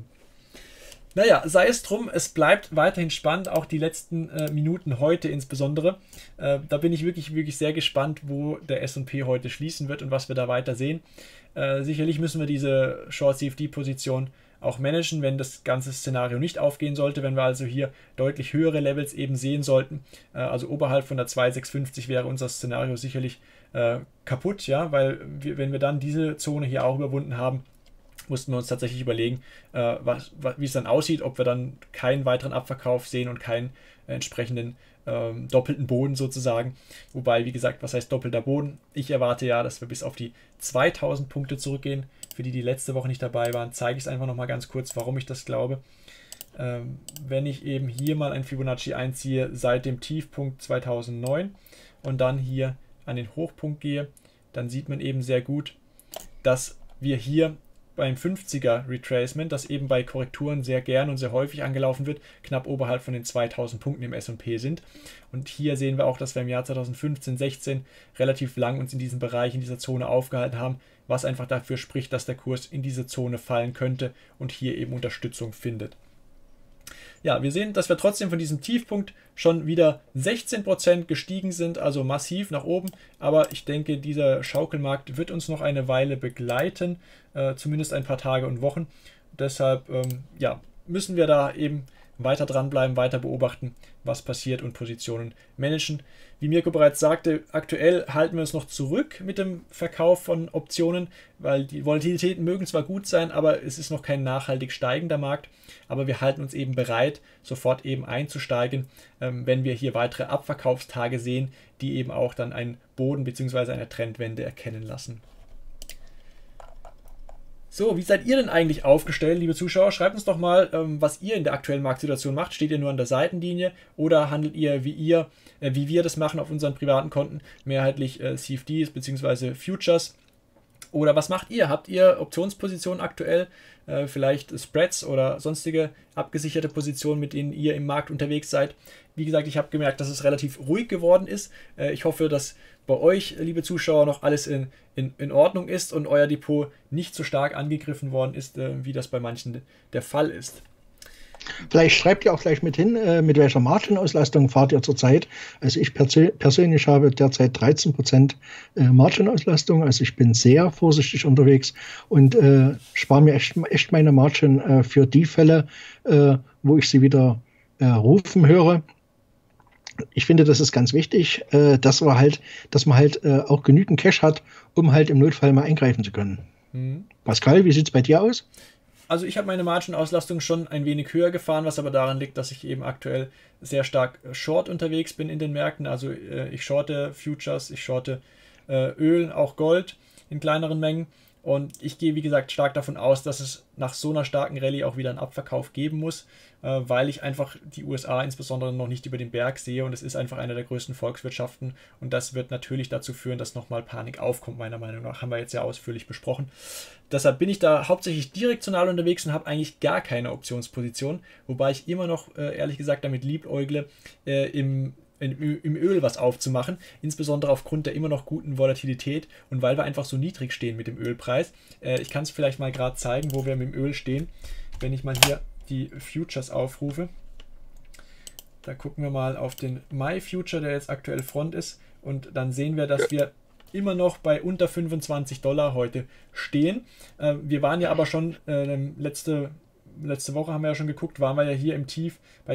Naja, sei es drum, es bleibt weiterhin spannend, auch die letzten Minuten heute insbesondere. Da bin ich wirklich, wirklich sehr gespannt, wo der S&P heute schließen wird und was wir da weiter sehen. Sicherlich müssen wir diese Short-CFD-Position auch managen, wenn das ganze Szenario nicht aufgehen sollte, wenn wir also hier deutlich höhere Levels eben sehen sollten. Also oberhalb von der 2,650 wäre unser Szenario sicherlich kaputt, ja, weil wenn wir dann diese Zone hier auch überwunden haben, mussten wir uns tatsächlich überlegen, wie es dann aussieht, ob wir dann keinen weiteren Abverkauf sehen und keinen entsprechenden doppelten Boden sozusagen. Wobei, wie gesagt, was heißt doppelter Boden? Ich erwarte ja, dass wir bis auf die 2000 Punkte zurückgehen. Für die, die letzte Woche nicht dabei waren, zeige ich es einfach nochmal ganz kurz, warum ich das glaube. Wenn ich eben hier mal ein Fibonacci einziehe seit dem Tiefpunkt 2009 und dann hier an den Hochpunkt gehe, dann sieht man eben sehr gut, dass wir hier beim 50er Retracement, das eben bei Korrekturen sehr gern und sehr häufig angelaufen wird, knapp oberhalb von den 2000 Punkten im S&P sind. Und hier sehen wir auch, dass wir im Jahr 2015, 16 relativ lang uns in diesem Bereich, in dieser Zone aufgehalten haben, was einfach dafür spricht, dass der Kurs in diese Zone fallen könnte und hier eben Unterstützung findet. Ja, wir sehen, dass wir trotzdem von diesem Tiefpunkt schon wieder 16% gestiegen sind, also massiv nach oben. Aber ich denke, dieser Schaukelmarkt wird uns noch eine Weile begleiten, zumindest ein paar Tage und Wochen. Deshalb müssen wir da eben weiter dranbleiben, weiter beobachten, was passiert und Positionen managen. Wie Mirko bereits sagte, aktuell halten wir uns noch zurück mit dem Verkauf von Optionen, weil die Volatilitäten mögen zwar gut sein, aber es ist noch kein nachhaltig steigender Markt. Aber wir halten uns eben bereit, sofort eben einzusteigen, wenn wir hier weitere Abverkaufstage sehen, die eben auch dann einen Boden bzw. eine Trendwende erkennen lassen. So, wie seid ihr denn eigentlich aufgestellt, liebe Zuschauer? Schreibt uns doch mal, was ihr in der aktuellen Marktsituation macht. Steht ihr nur an der Seitenlinie oder handelt ihr wie wir das machen auf unseren privaten Konten, mehrheitlich CFDs bzw. Futures? Oder was macht ihr? Habt ihr Optionspositionen aktuell, vielleicht Spreads oder sonstige abgesicherte Positionen, mit denen ihr im Markt unterwegs seid? Wie gesagt, ich habe gemerkt, dass es relativ ruhig geworden ist. Ich hoffe, dass bei euch, liebe Zuschauer, noch alles in Ordnung ist und euer Depot nicht so stark angegriffen worden ist, wie das bei manchen der Fall ist. Vielleicht schreibt ihr auch gleich mit hin, mit welcher Margin-Auslastung fahrt ihr zurzeit. Also ich persönlich habe derzeit 13% Margin-Auslastung. Also ich bin sehr vorsichtig unterwegs und spare mir echt meine Margin für die Fälle, wo ich sie wieder rufen höre. Ich finde, das ist ganz wichtig, dass man halt auch genügend Cash hat, um halt im Notfall mal eingreifen zu können. Pascal, wie sieht es bei dir aus? Also ich habe meine Margin-Auslastung schon ein wenig höher gefahren, was aber daran liegt, dass ich eben aktuell sehr stark short unterwegs bin in den Märkten. Also ich shorte Futures, ich shorte Öl, auch Gold in kleineren Mengen. Und ich gehe, wie gesagt, stark davon aus, dass es nach so einer starken Rallye auch wieder einen Abverkauf geben muss, weil ich einfach die USA insbesondere noch nicht über den Berg sehe und es ist einfach eine der größten Volkswirtschaften und das wird natürlich dazu führen, dass nochmal Panik aufkommt, meiner Meinung nach. Haben wir jetzt ja ausführlich besprochen. Deshalb bin ich da hauptsächlich direktional unterwegs und habe eigentlich gar keine Optionsposition, wobei ich immer noch, ehrlich gesagt, damit liebäugle, im Öl was aufzumachen, insbesondere aufgrund der immer noch guten Volatilität und weil wir einfach so niedrig stehen mit dem Ölpreis. Ich kann es vielleicht mal gerade zeigen, wo wir mit dem Öl stehen, wenn ich mal hier die Futures aufrufe. Da gucken wir mal auf den Mai Future, der jetzt aktuell Front ist und dann sehen wir, dass wir immer noch bei unter $25 heute stehen. Wir waren ja aber schon letzte Woche haben wir ja schon geguckt, waren wir ja hier im Tief bei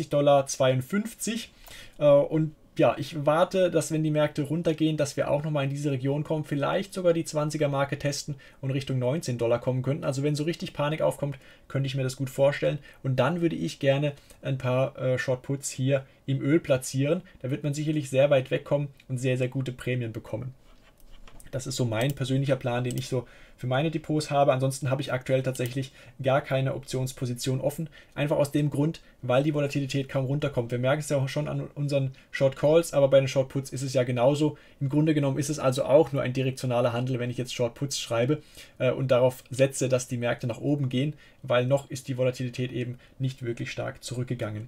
$20,52 und ja, ich warte, dass wenn die Märkte runtergehen, dass wir auch nochmal in diese Region kommen, vielleicht sogar die 20er-Marke testen und Richtung $19 kommen könnten. Also wenn so richtig Panik aufkommt, könnte ich mir das gut vorstellen und dann würde ich gerne ein paar Short-Puts hier im Öl platzieren. Da wird man sicherlich sehr weit wegkommen und sehr, sehr gute Prämien bekommen. Das ist so mein persönlicher Plan, den ich so für meine Depots habe. Ansonsten habe ich aktuell tatsächlich gar keine Optionsposition offen. Einfach aus dem Grund, weil die Volatilität kaum runterkommt. Wir merken es ja auch schon an unseren Short Calls, aber bei den Short Puts ist es ja genauso. Im Grunde genommen ist es also auch nur ein direktionaler Handel, wenn ich jetzt Short Puts schreibe und darauf setze, dass die Märkte nach oben gehen, weil noch ist die Volatilität eben nicht wirklich stark zurückgegangen.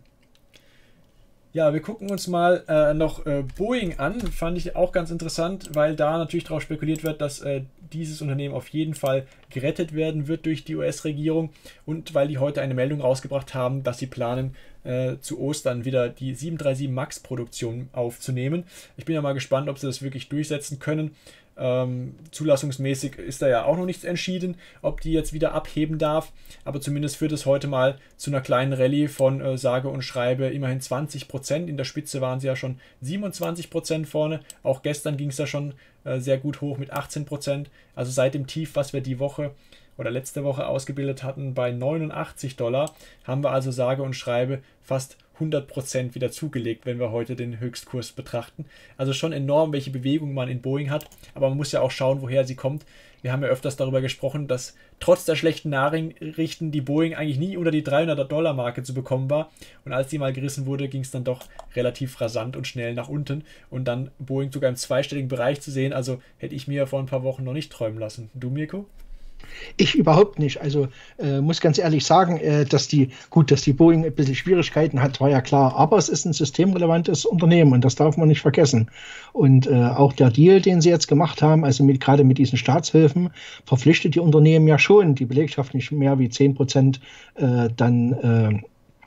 Ja, wir gucken uns mal noch Boeing an. Fand ich auch ganz interessant, weil da natürlich darauf spekuliert wird, dass dieses Unternehmen auf jeden Fall gerettet werden wird durch die US-Regierung und weil die heute eine Meldung rausgebracht haben, dass sie planen, zu Ostern wieder die 737 MAX-Produktion aufzunehmen. Ich bin ja mal gespannt, ob sie das wirklich durchsetzen können. Zulassungsmäßig ist da ja auch noch nichts entschieden, ob die jetzt wieder abheben darf, aber zumindest führt es heute mal zu einer kleinen Rallye von sage und schreibe immerhin 20%. In der Spitze waren sie ja schon 27% vorne, auch gestern ging es da schon sehr gut hoch mit 18%, also seit dem Tief, was wir die Woche oder letzte Woche ausgebildet hatten bei $89, haben wir also sage und schreibe fast 100% wieder zugelegt, wenn wir heute den Höchstkurs betrachten. Also schon enorm, welche Bewegung man in Boeing hat, aber man muss ja auch schauen, woher sie kommt. Wir haben ja öfters darüber gesprochen, dass trotz der schlechten Nachrichten die Boeing eigentlich nie unter die $300-Marke zu bekommen war und als die mal gerissen wurde, ging es dann doch relativ rasant und schnell nach unten und dann Boeing sogar im zweistelligen Bereich zu sehen, also hätte ich mir vor ein paar Wochen noch nicht träumen lassen. Du, Mirko? Ich überhaupt nicht. Also muss ganz ehrlich sagen, dass die Boeing ein bisschen Schwierigkeiten hat, war ja klar. Aber es ist ein systemrelevantes Unternehmen und das darf man nicht vergessen. Und auch der Deal, den sie jetzt gemacht haben, also gerade mit diesen Staatshilfen, verpflichtet die Unternehmen ja schon, die Belegschaft nicht mehr wie 10% dann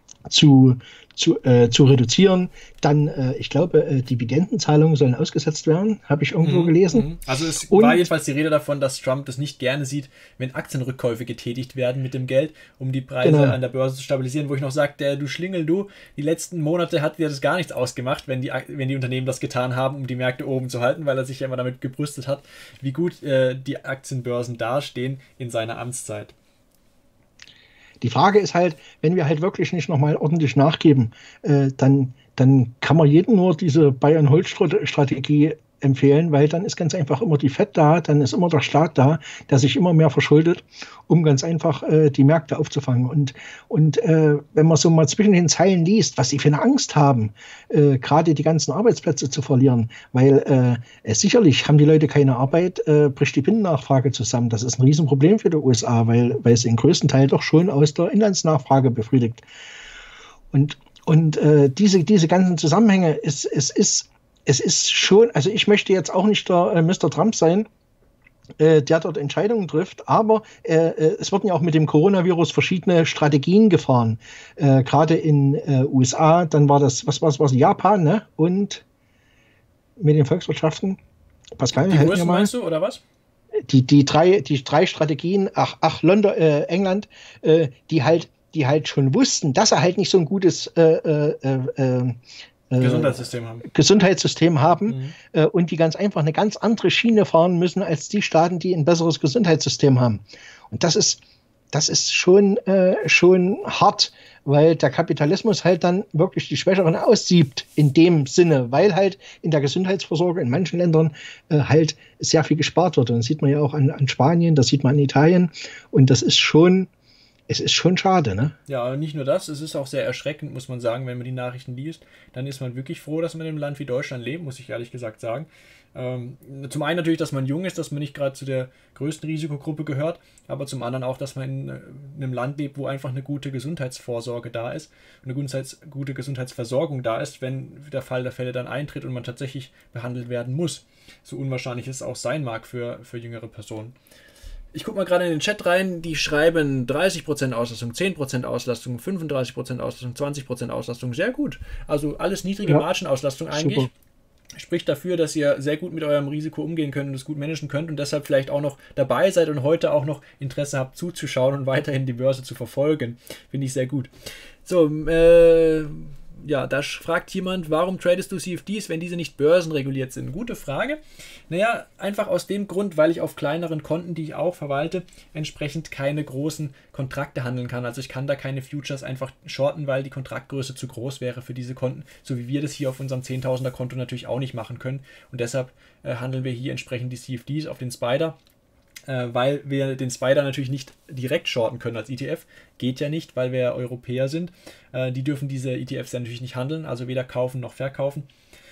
zu reduzieren. Dann, ich glaube, Dividendenzahlungen sollen ausgesetzt werden, habe ich irgendwo gelesen. Also es war jedenfalls die Rede davon, dass Trump das nicht gerne sieht, wenn Aktienrückkäufe getätigt werden mit dem Geld, um die Preise an der Börse zu stabilisieren, wo ich noch sage, du Schlingel, die letzten Monate hat dir das gar nichts ausgemacht, wenn die Unternehmen das getan haben, um die Märkte oben zu halten, weil er sich ja immer damit gebrüstet hat, wie gut die Aktienbörsen dastehen in seiner Amtszeit. Die Frage ist halt, wenn wir halt wirklich nicht nochmal ordentlich nachgeben, dann kann man jedem nur diese Buy-and-Hold-Strategie empfehlen, weil dann ist ganz einfach immer die Fed da, dann ist immer der Staat da, der sich immer mehr verschuldet, um ganz einfach die Märkte aufzufangen. Und wenn man so mal zwischen den Zeilen liest, was sie für eine Angst haben, gerade die ganzen Arbeitsplätze zu verlieren, weil sicherlich haben die Leute keine Arbeit, bricht die Binnennachfrage zusammen. Das ist ein Riesenproblem für die USA, weil es den größten Teil doch schon aus der Inlandsnachfrage befriedigt. Und diese ganzen Zusammenhänge, es ist schon, also ich möchte jetzt auch nicht der Mr. Trump sein, der dort Entscheidungen trifft, aber es wurden ja auch mit dem Coronavirus verschiedene Strategien gefahren. Gerade in USA, dann war das, was Japan, ne? Und mit den Volkswirtschaften, Pascal, Die helf mir USA mal. meinst du, oder was? Die drei Strategien, London, England, die halt schon wussten, dass sie halt nicht so ein gutes Gesundheitssystem haben. Gesundheitssystem haben und die ganz einfach eine ganz andere Schiene fahren müssen als die Staaten, die ein besseres Gesundheitssystem haben. Und das ist schon hart, weil der Kapitalismus halt dann wirklich die Schwächeren aussiebt in dem Sinne, weil halt in der Gesundheitsversorgung in manchen Ländern halt sehr viel gespart wird. Und das sieht man ja auch an Spanien, das sieht man an Italien. Und es ist schon schade, ne? Ja, nicht nur das, es ist auch sehr erschreckend, muss man sagen, wenn man die Nachrichten liest. Dann ist man wirklich froh, dass man in einem Land wie Deutschland lebt, muss ich ehrlich gesagt sagen. Zum einen natürlich, dass man jung ist, dass man nicht gerade zu der größten Risikogruppe gehört, aber zum anderen auch, dass man in einem Land lebt, wo einfach eine gute Gesundheitsvorsorge da ist, eine gute Gesundheitsversorgung da ist, wenn der Fall der Fälle dann eintritt und man tatsächlich behandelt werden muss. So unwahrscheinlich es auch sein mag für jüngere Personen. Ich gucke mal gerade in den Chat rein, die schreiben 30% Auslastung, 10% Auslastung, 35% Auslastung, 20% Auslastung, sehr gut. Also alles niedrige Margenauslastung eigentlich. Super. Spricht dafür, dass ihr sehr gut mit eurem Risiko umgehen könnt und es gut managen könnt und deshalb vielleicht auch noch dabei seid und heute auch noch Interesse habt zuzuschauen und weiterhin die Börse zu verfolgen. Finde ich sehr gut. So, ja, da fragt jemand, warum tradest du CFDs, wenn diese nicht börsenreguliert sind? Gute Frage. Naja, einfach aus dem Grund, weil ich auf kleineren Konten, die ich auch verwalte, entsprechend keine großen Kontrakte handeln kann. Also ich kann da keine Futures einfach shorten, weil die Kontraktgröße zu groß wäre für diese Konten, so wie wir das hier auf unserem 10.000er Konto natürlich auch nicht machen können. Und deshalb handeln wir hier entsprechend die CFDs auf den Spider. Weil wir den Spider natürlich nicht direkt shorten können als ETF. Geht ja nicht, weil wir ja Europäer sind. Die dürfen diese ETFs ja natürlich nicht handeln, also weder kaufen noch verkaufen.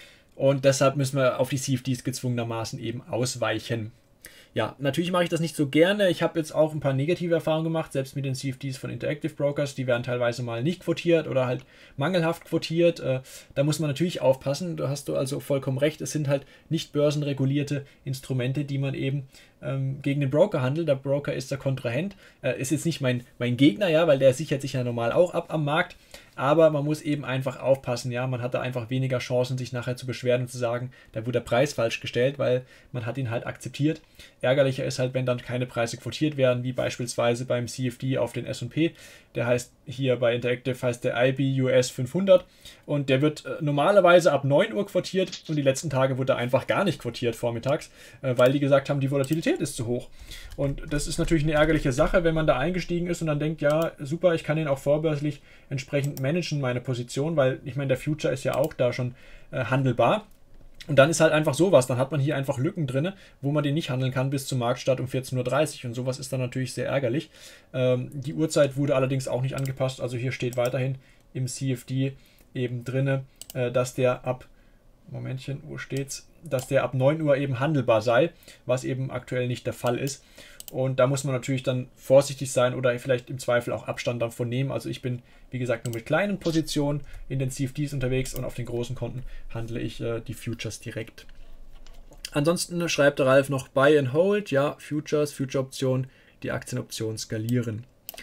Und deshalb müssen wir auf die CFDs gezwungenermaßen eben ausweichen. Ja, natürlich mache ich das nicht so gerne. Ich habe jetzt auch ein paar negative Erfahrungen gemacht, selbst mit den CFDs von Interactive Brokers. Die werden teilweise mal nicht quotiert oder halt mangelhaft quotiert. Da muss man natürlich aufpassen. Da hast du also vollkommen recht. Es sind halt nicht börsenregulierte Instrumente, die man eben gegen den Broker handelt. Der Broker ist der Kontrahent. Ist jetzt nicht mein Gegner, ja, weil der sichert sich ja normal auch ab am Markt. Aber man muss eben einfach aufpassen, ja, man hat da einfach weniger Chancen, sich nachher zu beschweren und zu sagen, da wurde der Preis falsch gestellt, weil man hat ihn halt akzeptiert. Ärgerlicher ist halt, wenn dann keine Preise quotiert werden, wie beispielsweise beim CFD auf den S&P. Der heißt hier bei Interactive heißt der IBUS 500 und der wird normalerweise ab 9 Uhr quotiert und die letzten Tage wurde er einfach gar nicht quotiert vormittags, weil die gesagt haben, die Volatilität ist zu hoch. Und das ist natürlich eine ärgerliche Sache, wenn man da eingestiegen ist und dann denkt, ja, super, ich kann den auch vorbörslich entsprechend managen, meine Position, weil ich meine, der Future ist ja auch da schon handelbar. Und dann ist halt einfach sowas, dann hat man hier einfach Lücken drin, wo man den nicht handeln kann bis zum Marktstart um 14:30 Uhr und sowas ist dann natürlich sehr ärgerlich. Die Uhrzeit wurde allerdings auch nicht angepasst, also hier steht weiterhin im CFD eben drin, dass der ab, Momentchen, wo steht's? Dass der ab 9 Uhr eben handelbar sei, was eben aktuell nicht der Fall ist. Und da muss man natürlich dann vorsichtig sein oder vielleicht im Zweifel auch Abstand davon nehmen. Also ich bin, wie gesagt, nur mit kleinen Positionen in den CFDs unterwegs und auf den großen Konten handle ich die Futures direkt. Ansonsten schreibt der Ralf noch Buy and Hold, ja, Futures, Future-Optionen, die Aktienoptionen skalieren.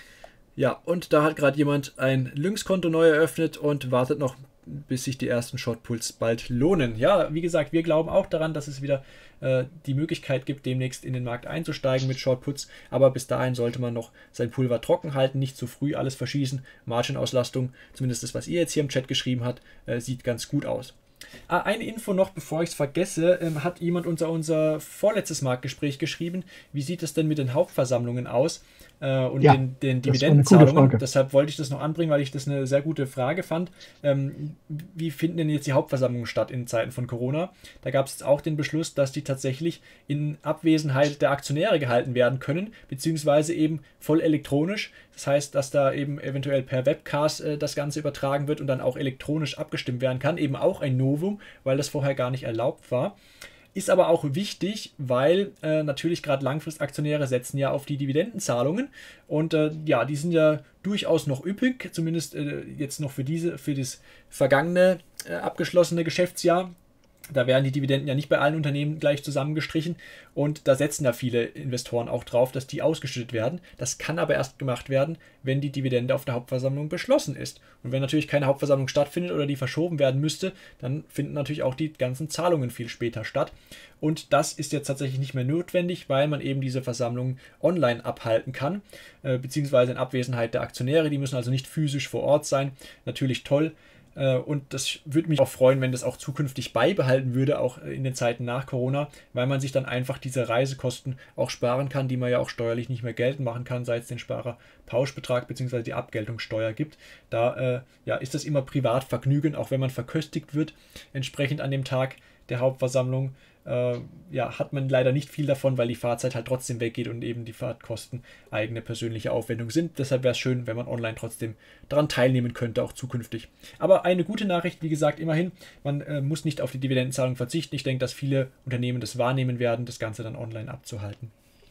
Ja, und da hat gerade jemand ein Lynx-Konto neu eröffnet und wartet noch, bis sich die ersten Shortpulls bald lohnen. Ja, wie gesagt, wir glauben auch daran, dass es wieder die Möglichkeit gibt, demnächst in den Markt einzusteigen mit Shortputs, aber bis dahin sollte man noch sein Pulver trocken halten, nicht zu früh alles verschießen. Marginauslastung, zumindest das, was ihr jetzt hier im Chat geschrieben habt, sieht ganz gut aus. Eine Info noch, bevor ich es vergesse, hat jemand unser vorletztes Marktgespräch geschrieben. Wie sieht es denn mit den Hauptversammlungen aus und den Dividendenzahlungen? Deshalb wollte ich das noch anbringen, weil ich das eine sehr gute Frage fand. Wie finden denn jetzt die Hauptversammlungen statt in Zeiten von Corona? Da gab es jetzt auch den Beschluss, dass die tatsächlich in Abwesenheit der Aktionäre gehalten werden können, beziehungsweise eben voll elektronisch. Das heißt, dass da eben eventuell per Webcast das Ganze übertragen wird und dann auch elektronisch abgestimmt werden kann. Eben auch ein Novum, weil das vorher gar nicht erlaubt war. Ist aber auch wichtig, weil natürlich gerade Langfristaktionäre setzen ja auf die Dividendenzahlungen und ja, die sind ja durchaus noch üppig, zumindest jetzt noch für das vergangene abgeschlossene Geschäftsjahr. Da werden die Dividenden ja nicht bei allen Unternehmen gleich zusammengestrichen und da setzen da viele Investoren auch drauf, dass die ausgeschüttet werden. Das kann aber erst gemacht werden, wenn die Dividende auf der Hauptversammlung beschlossen ist. Und wenn natürlich keine Hauptversammlung stattfindet oder die verschoben werden müsste, dann finden natürlich auch die ganzen Zahlungen viel später statt. Und das ist jetzt tatsächlich nicht mehr notwendig, weil man eben diese Versammlung online abhalten kann, beziehungsweise in Abwesenheit der Aktionäre. Die müssen also nicht physisch vor Ort sein. Natürlich toll. Und das würde mich auch freuen, wenn das auch zukünftig beibehalten würde, auch in den Zeiten nach Corona, weil man sich dann einfach diese Reisekosten auch sparen kann, die man ja auch steuerlich nicht mehr geltend machen kann, seit es den Sparerpauschbetrag bzw. die Abgeltungssteuer gibt. Da ist das immer Privatvergnügen, auch wenn man verköstigt wird, entsprechend an dem Tag der Hauptversammlung. Hat man leider nicht viel davon, weil die Fahrzeit halt trotzdem weggeht und eben die Fahrtkosten eigene persönliche Aufwendung sind. Deshalb wäre es schön, wenn man online trotzdem daran teilnehmen könnte, auch zukünftig. Aber eine gute Nachricht, wie gesagt, immerhin, man muss nicht auf die Dividendenzahlung verzichten. Ich denke, dass viele Unternehmen das wahrnehmen werden, das Ganze dann online abzuhalten.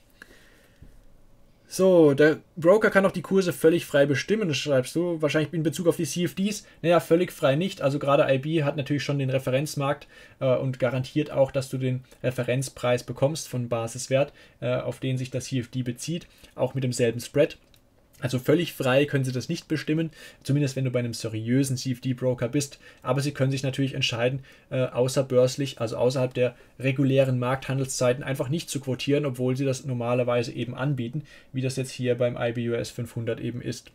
So, der Broker kann auch die Kurse völlig frei bestimmen, das schreibst du. Wahrscheinlich in Bezug auf die CFDs. Naja, völlig frei nicht. Also gerade IB hat natürlich schon den Referenzmarkt und garantiert auch, dass du den Referenzpreis bekommst von Basiswert, auf den sich das CFD bezieht, auch mit demselben Spread. Also völlig frei können Sie das nicht bestimmen, zumindest wenn du bei einem seriösen CFD-Broker bist. Aber Sie können sich natürlich entscheiden, außerbörslich, also außerhalb der regulären Markthandelszeiten, einfach nicht zu quotieren, obwohl Sie das normalerweise eben anbieten, wie das jetzt hier beim IBUS 500 eben ist.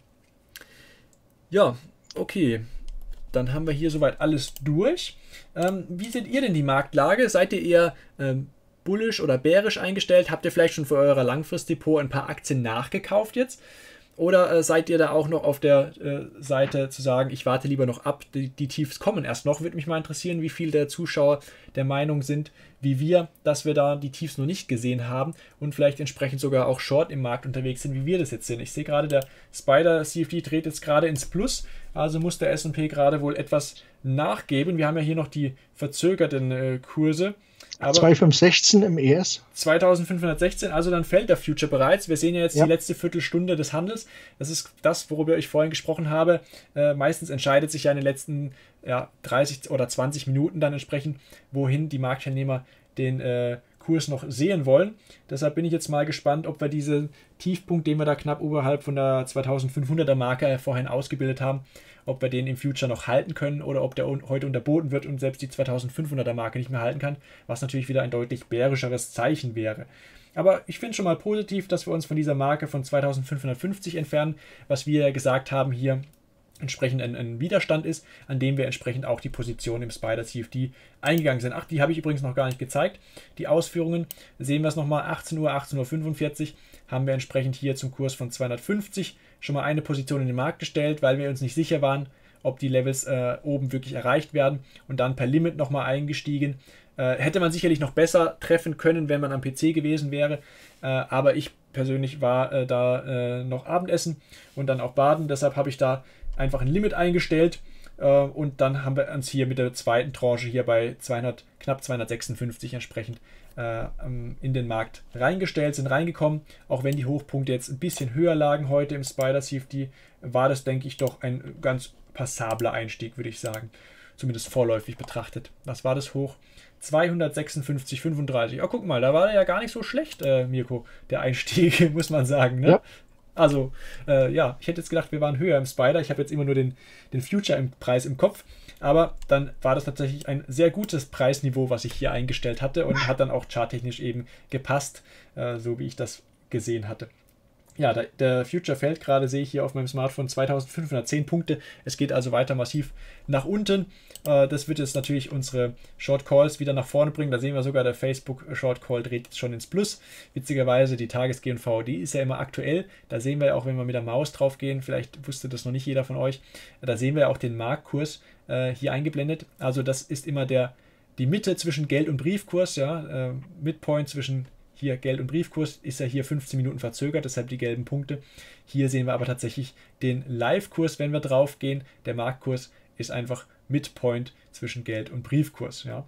Ja, okay. Dann haben wir hier soweit alles durch. Wie seht ihr denn die Marktlage? Seid ihr eher bullish oder bearish eingestellt? Habt ihr vielleicht schon für euer Langfristdepot ein paar Aktien nachgekauft jetzt? Oder seid ihr da auch noch auf der Seite zu sagen, ich warte lieber noch ab, die Tiefs kommen erst noch? Würde mich mal interessieren, wie viele der Zuschauer der Meinung sind, wie wir, dass wir da die Tiefs noch nicht gesehen haben und vielleicht entsprechend sogar auch short im Markt unterwegs sind, wie wir das jetzt sind. Ich sehe gerade, der Spider CFD dreht jetzt gerade ins Plus, also muss der S&P gerade wohl etwas nachgeben. Wir haben ja hier noch die verzögerten Kurse. Aber 2516 im ES. 2516, also dann fällt der Future bereits. Wir sehen ja jetzt die letzte Viertelstunde des Handels. Das ist das, worüber ich vorhin gesprochen habe. Meistens entscheidet sich ja in den letzten 30 oder 20 Minuten dann entsprechend, wohin die Marktteilnehmer den Kurs noch sehen wollen. Deshalb bin ich jetzt mal gespannt, ob wir diesen Tiefpunkt, den wir da knapp oberhalb von der 2500er Marke vorhin ausgebildet haben, ob wir den im Future noch halten können oder ob der heute unterboten wird und selbst die 2500er Marke nicht mehr halten kann, was natürlich wieder ein deutlich bärischeres Zeichen wäre. Aber ich finde schon mal positiv, dass wir uns von dieser Marke von 2550 entfernen, was wir ja gesagt haben hier entsprechend ein Widerstand ist, an dem wir entsprechend auch die Position im Spider CFD eingegangen sind. Ach, die habe ich übrigens noch gar nicht gezeigt. Die Ausführungen sehen wir es nochmal, 18 Uhr, 18.45 Uhr haben wir entsprechend hier zum Kurs von 250 schon mal eine Position in den Markt gestellt, weil wir uns nicht sicher waren, ob die Levels oben wirklich erreicht werden und dann per Limit nochmal eingestiegen. Hätte man sicherlich noch besser treffen können, wenn man am PC gewesen wäre, aber ich persönlich war da noch Abendessen und dann auch baden, deshalb habe ich da einfach ein Limit eingestellt und dann haben wir uns hier mit der zweiten Tranche hier bei knapp 256 entsprechend in den Markt reingestellt, sind reingekommen. Auch wenn die Hochpunkte jetzt ein bisschen höher lagen heute im Spider CFD, war das, denke ich, doch ein ganz passabler Einstieg, würde ich sagen. Zumindest vorläufig betrachtet. Was war das Hoch? 256,35. Oh, guck mal, da war der ja gar nicht so schlecht, Mirko, der Einstieg, muss man sagen. Ne? Ja. Also, ich hätte jetzt gedacht, wir waren höher im Spider. Ich habe jetzt immer nur den Future-Preis im Kopf. Aber dann war das tatsächlich ein sehr gutes Preisniveau, was ich hier eingestellt hatte und hat dann auch charttechnisch eben gepasst, so wie ich das gesehen hatte. Ja, der Future fällt gerade, sehe ich hier auf meinem Smartphone, 2510 Punkte. Es geht also weiter massiv nach unten. Das wird jetzt natürlich unsere Short Calls wieder nach vorne bringen. Da sehen wir sogar, der Facebook Short Call dreht jetzt schon ins Plus. Witzigerweise, die Tages-G&V, die ist ja immer aktuell. Da sehen wir ja auch, wenn wir mit der Maus drauf gehen, vielleicht wusste das noch nicht jeder von euch, da sehen wir ja auch den Marktkurs hier eingeblendet. Also das ist immer die Mitte zwischen Geld- und Briefkurs, ja, Midpoint zwischen hier Geld- und Briefkurs ist ja hier 15 Minuten verzögert, deshalb die gelben Punkte. Hier sehen wir aber tatsächlich den Live-Kurs, wenn wir drauf gehen. Der Marktkurs ist einfach Midpoint zwischen Geld- und Briefkurs. Ja.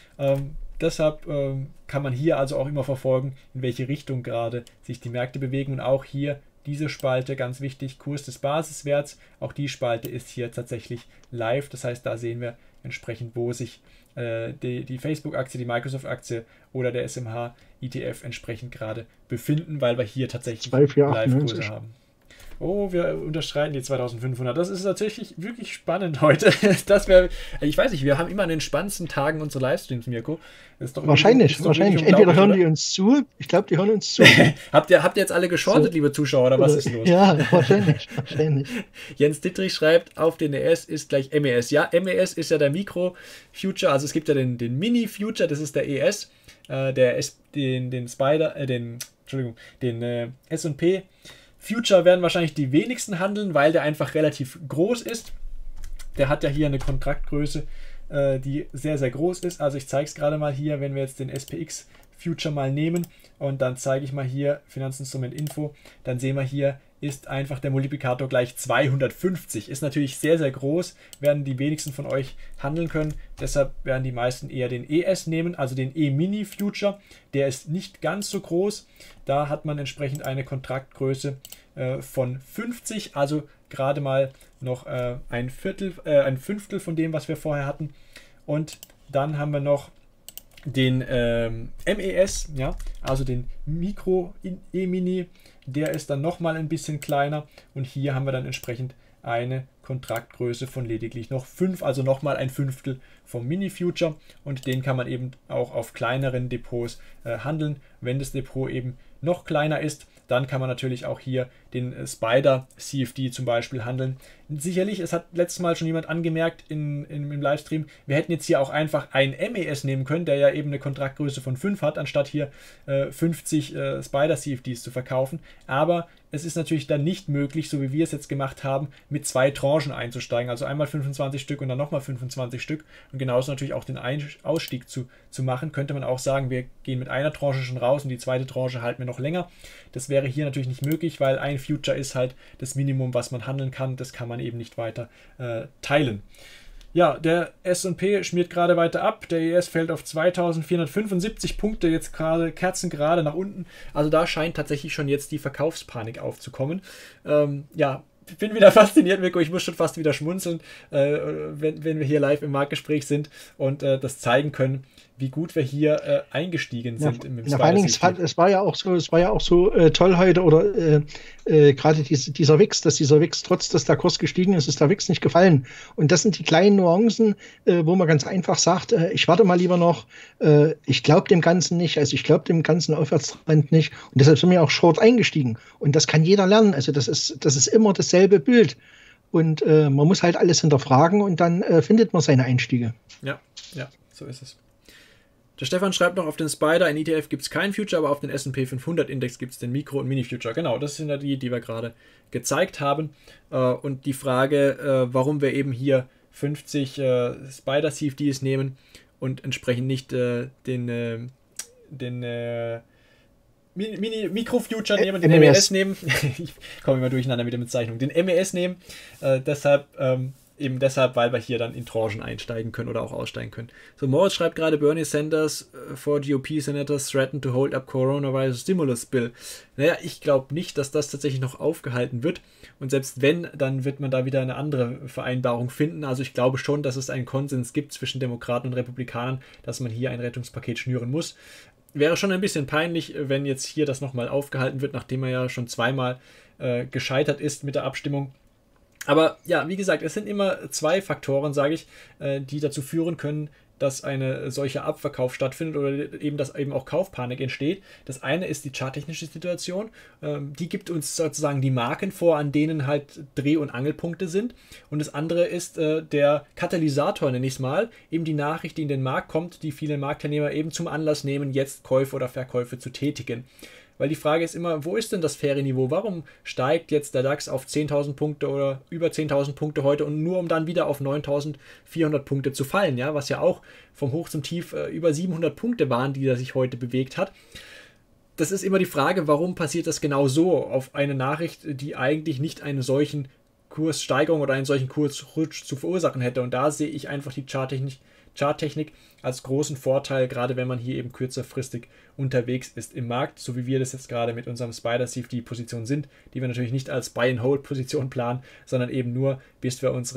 Deshalb kann man hier also auch immer verfolgen, in welche Richtung gerade sich die Märkte bewegen. Und auch hier diese Spalte, ganz wichtig, Kurs des Basiswerts. Auch die Spalte ist hier tatsächlich live. Das heißt, da sehen wir entsprechend, wo sich die Facebook-Aktie, die Microsoft-Aktie oder der SMH-ETF entsprechend gerade befinden, weil wir hier tatsächlich Live-Kurse haben. Oh, wir unterschreiten die 2500. Das ist tatsächlich wirklich spannend heute. Ich weiß nicht, wir haben immer an den spannendsten Tagen unsere Livestreams, Mirko. Das ist doch wahrscheinlich. Entweder hören die uns zu, ich glaube, die hören uns zu. Habt ihr jetzt alle geschortet, liebe Zuschauer, oder was ist los? Ja, wahrscheinlich. Jens Dittrich schreibt, auf den ES ist gleich MES. Ja, MES ist ja der Micro-Future, also es gibt ja den Mini-Future, das ist der ES, den S&P Future werden wahrscheinlich die wenigsten handeln, weil der einfach relativ groß ist. Der hat ja hier eine Kontraktgröße, die sehr, sehr groß ist. Also ich zeige es gerade mal hier, wenn wir jetzt den SPX Future mal nehmen und dann zeige ich mal hier Finanzinstrument Info, dann sehen wir hier, ist einfach der Multiplikator gleich 250. Ist natürlich sehr, sehr groß, werden die wenigsten von euch handeln können. Deshalb werden die meisten eher den ES nehmen, also den E-Mini Future. Der ist nicht ganz so groß. Da hat man entsprechend eine Kontraktgröße von 50, also gerade mal noch ein Fünftel von dem, was wir vorher hatten. Und dann haben wir noch den MES, ja, also den Micro E-Mini, der ist dann nochmal ein bisschen kleiner und hier haben wir dann entsprechend eine Kontraktgröße von lediglich noch 5, also nochmal ein Fünftel vom Mini-Future und den kann man eben auch auf kleineren Depots handeln. Wenn das Depot eben noch kleiner ist, dann kann man natürlich auch hier den Spider CFD zum Beispiel handeln. Sicherlich, es hat letztes Mal schon jemand angemerkt im Livestream, wir hätten jetzt hier auch einfach ein MES nehmen können, der ja eben eine Kontraktgröße von 5 hat, anstatt hier 50 Spider CFDs zu verkaufen. Aber es ist natürlich dann nicht möglich, so wie wir es jetzt gemacht haben, mit 2 Tranchen einzusteigen. Also einmal 25 Stück und dann nochmal 25 Stück. Und genauso natürlich auch den Ausstieg zu machen. Könnte man auch sagen, wir gehen mit einer Tranche schon raus und die zweite Tranche halten wir noch länger. Das wäre hier natürlich nicht möglich, weil ein Future ist halt das Minimum, was man handeln kann. Das kann man eben nicht weiter teilen. Ja, der S&P schmiert gerade weiter ab. Der ES fällt auf 2475 Punkte, jetzt gerade kerzengerade nach unten. Also da scheint tatsächlich schon jetzt die Verkaufspanik aufzukommen. Ja, ich bin wieder fasziniert, Mirko. Ich muss schon fast wieder schmunzeln, wenn wir hier live im Marktgespräch sind und das zeigen können, wie gut wir hier eingestiegen sind. Vor allen Dingen, es war ja auch so toll heute, oder gerade dieser WIX, dass dieser WIX, trotz dass der Kurs gestiegen ist, ist der WIX nicht gefallen. Und das sind die kleinen Nuancen, wo man ganz einfach sagt, ich warte mal lieber noch, ich glaube dem Ganzen nicht, also ich glaube dem ganzen Aufwärtstrend nicht. Und deshalb sind wir auch short eingestiegen. Und das kann jeder lernen. Also das ist immer dasselbe Bild. Und man muss halt alles hinterfragen und dann findet man seine Einstiege. Ja, so ist es. Der Stefan schreibt noch, auf den Spider, in ETF gibt es keinen Future, aber auf den S&P 500 Index gibt es den Micro- und Mini-Future. Genau, das sind ja die wir gerade gezeigt haben. Und die Frage, warum wir eben hier 50 Spider-CFDs nehmen und entsprechend nicht den Micro-Future nehmen, den MES nehmen. Ich komme immer durcheinander mit der Bezeichnung. Den MES nehmen, eben deshalb, weil wir hier dann in Tranchen einsteigen können oder auch aussteigen können. So, Moritz schreibt gerade, Bernie Sanders for GOP Senators threatened to hold up Coronavirus Stimulus Bill. Naja, ich glaube nicht, dass das tatsächlich noch aufgehalten wird. Und selbst wenn, dann wird man da wieder eine andere Vereinbarung finden. Also ich glaube schon, dass es einen Konsens gibt zwischen Demokraten und Republikanern, dass man hier ein Rettungspaket schnüren muss. Wäre schon ein bisschen peinlich, wenn jetzt hier das nochmal aufgehalten wird, nachdem er ja schon zweimal gescheitert ist mit der Abstimmung. Aber ja, wie gesagt, es sind immer 2 Faktoren, sage ich, die dazu führen können, dass eine solche Abverkauf stattfindet oder eben, dass eben auch Kaufpanik entsteht. Das eine ist die charttechnische Situation. Die gibt uns sozusagen die Marken vor, an denen halt Dreh- und Angelpunkte sind. Und das andere ist der Katalysator, nenne ich es mal, eben die Nachricht, die in den Markt kommt, die viele Marktteilnehmer eben zum Anlass nehmen, jetzt Käufe oder Verkäufe zu tätigen. Weil die Frage ist immer, wo ist denn das faire Niveau? Warum steigt jetzt der DAX auf 10.000 Punkte oder über 10.000 Punkte heute und nur um dann wieder auf 9.400 Punkte zu fallen, ja, was ja auch vom Hoch zum Tief über 700 Punkte waren, die er sich heute bewegt hat. Das ist immer die Frage, warum passiert das genau so auf eine Nachricht, die eigentlich nicht einen solchen Kurssteigerung oder einen solchen Kursrutsch zu verursachen hätte. Und da sehe ich einfach die Charttechnik als großen Vorteil, gerade wenn man hier eben kürzerfristig unterwegs ist im Markt, so wie wir das jetzt gerade mit unserem Spider-CFD-Position sind, die wir natürlich nicht als Buy-and-Hold-Position planen, sondern eben nur, bis wir unsere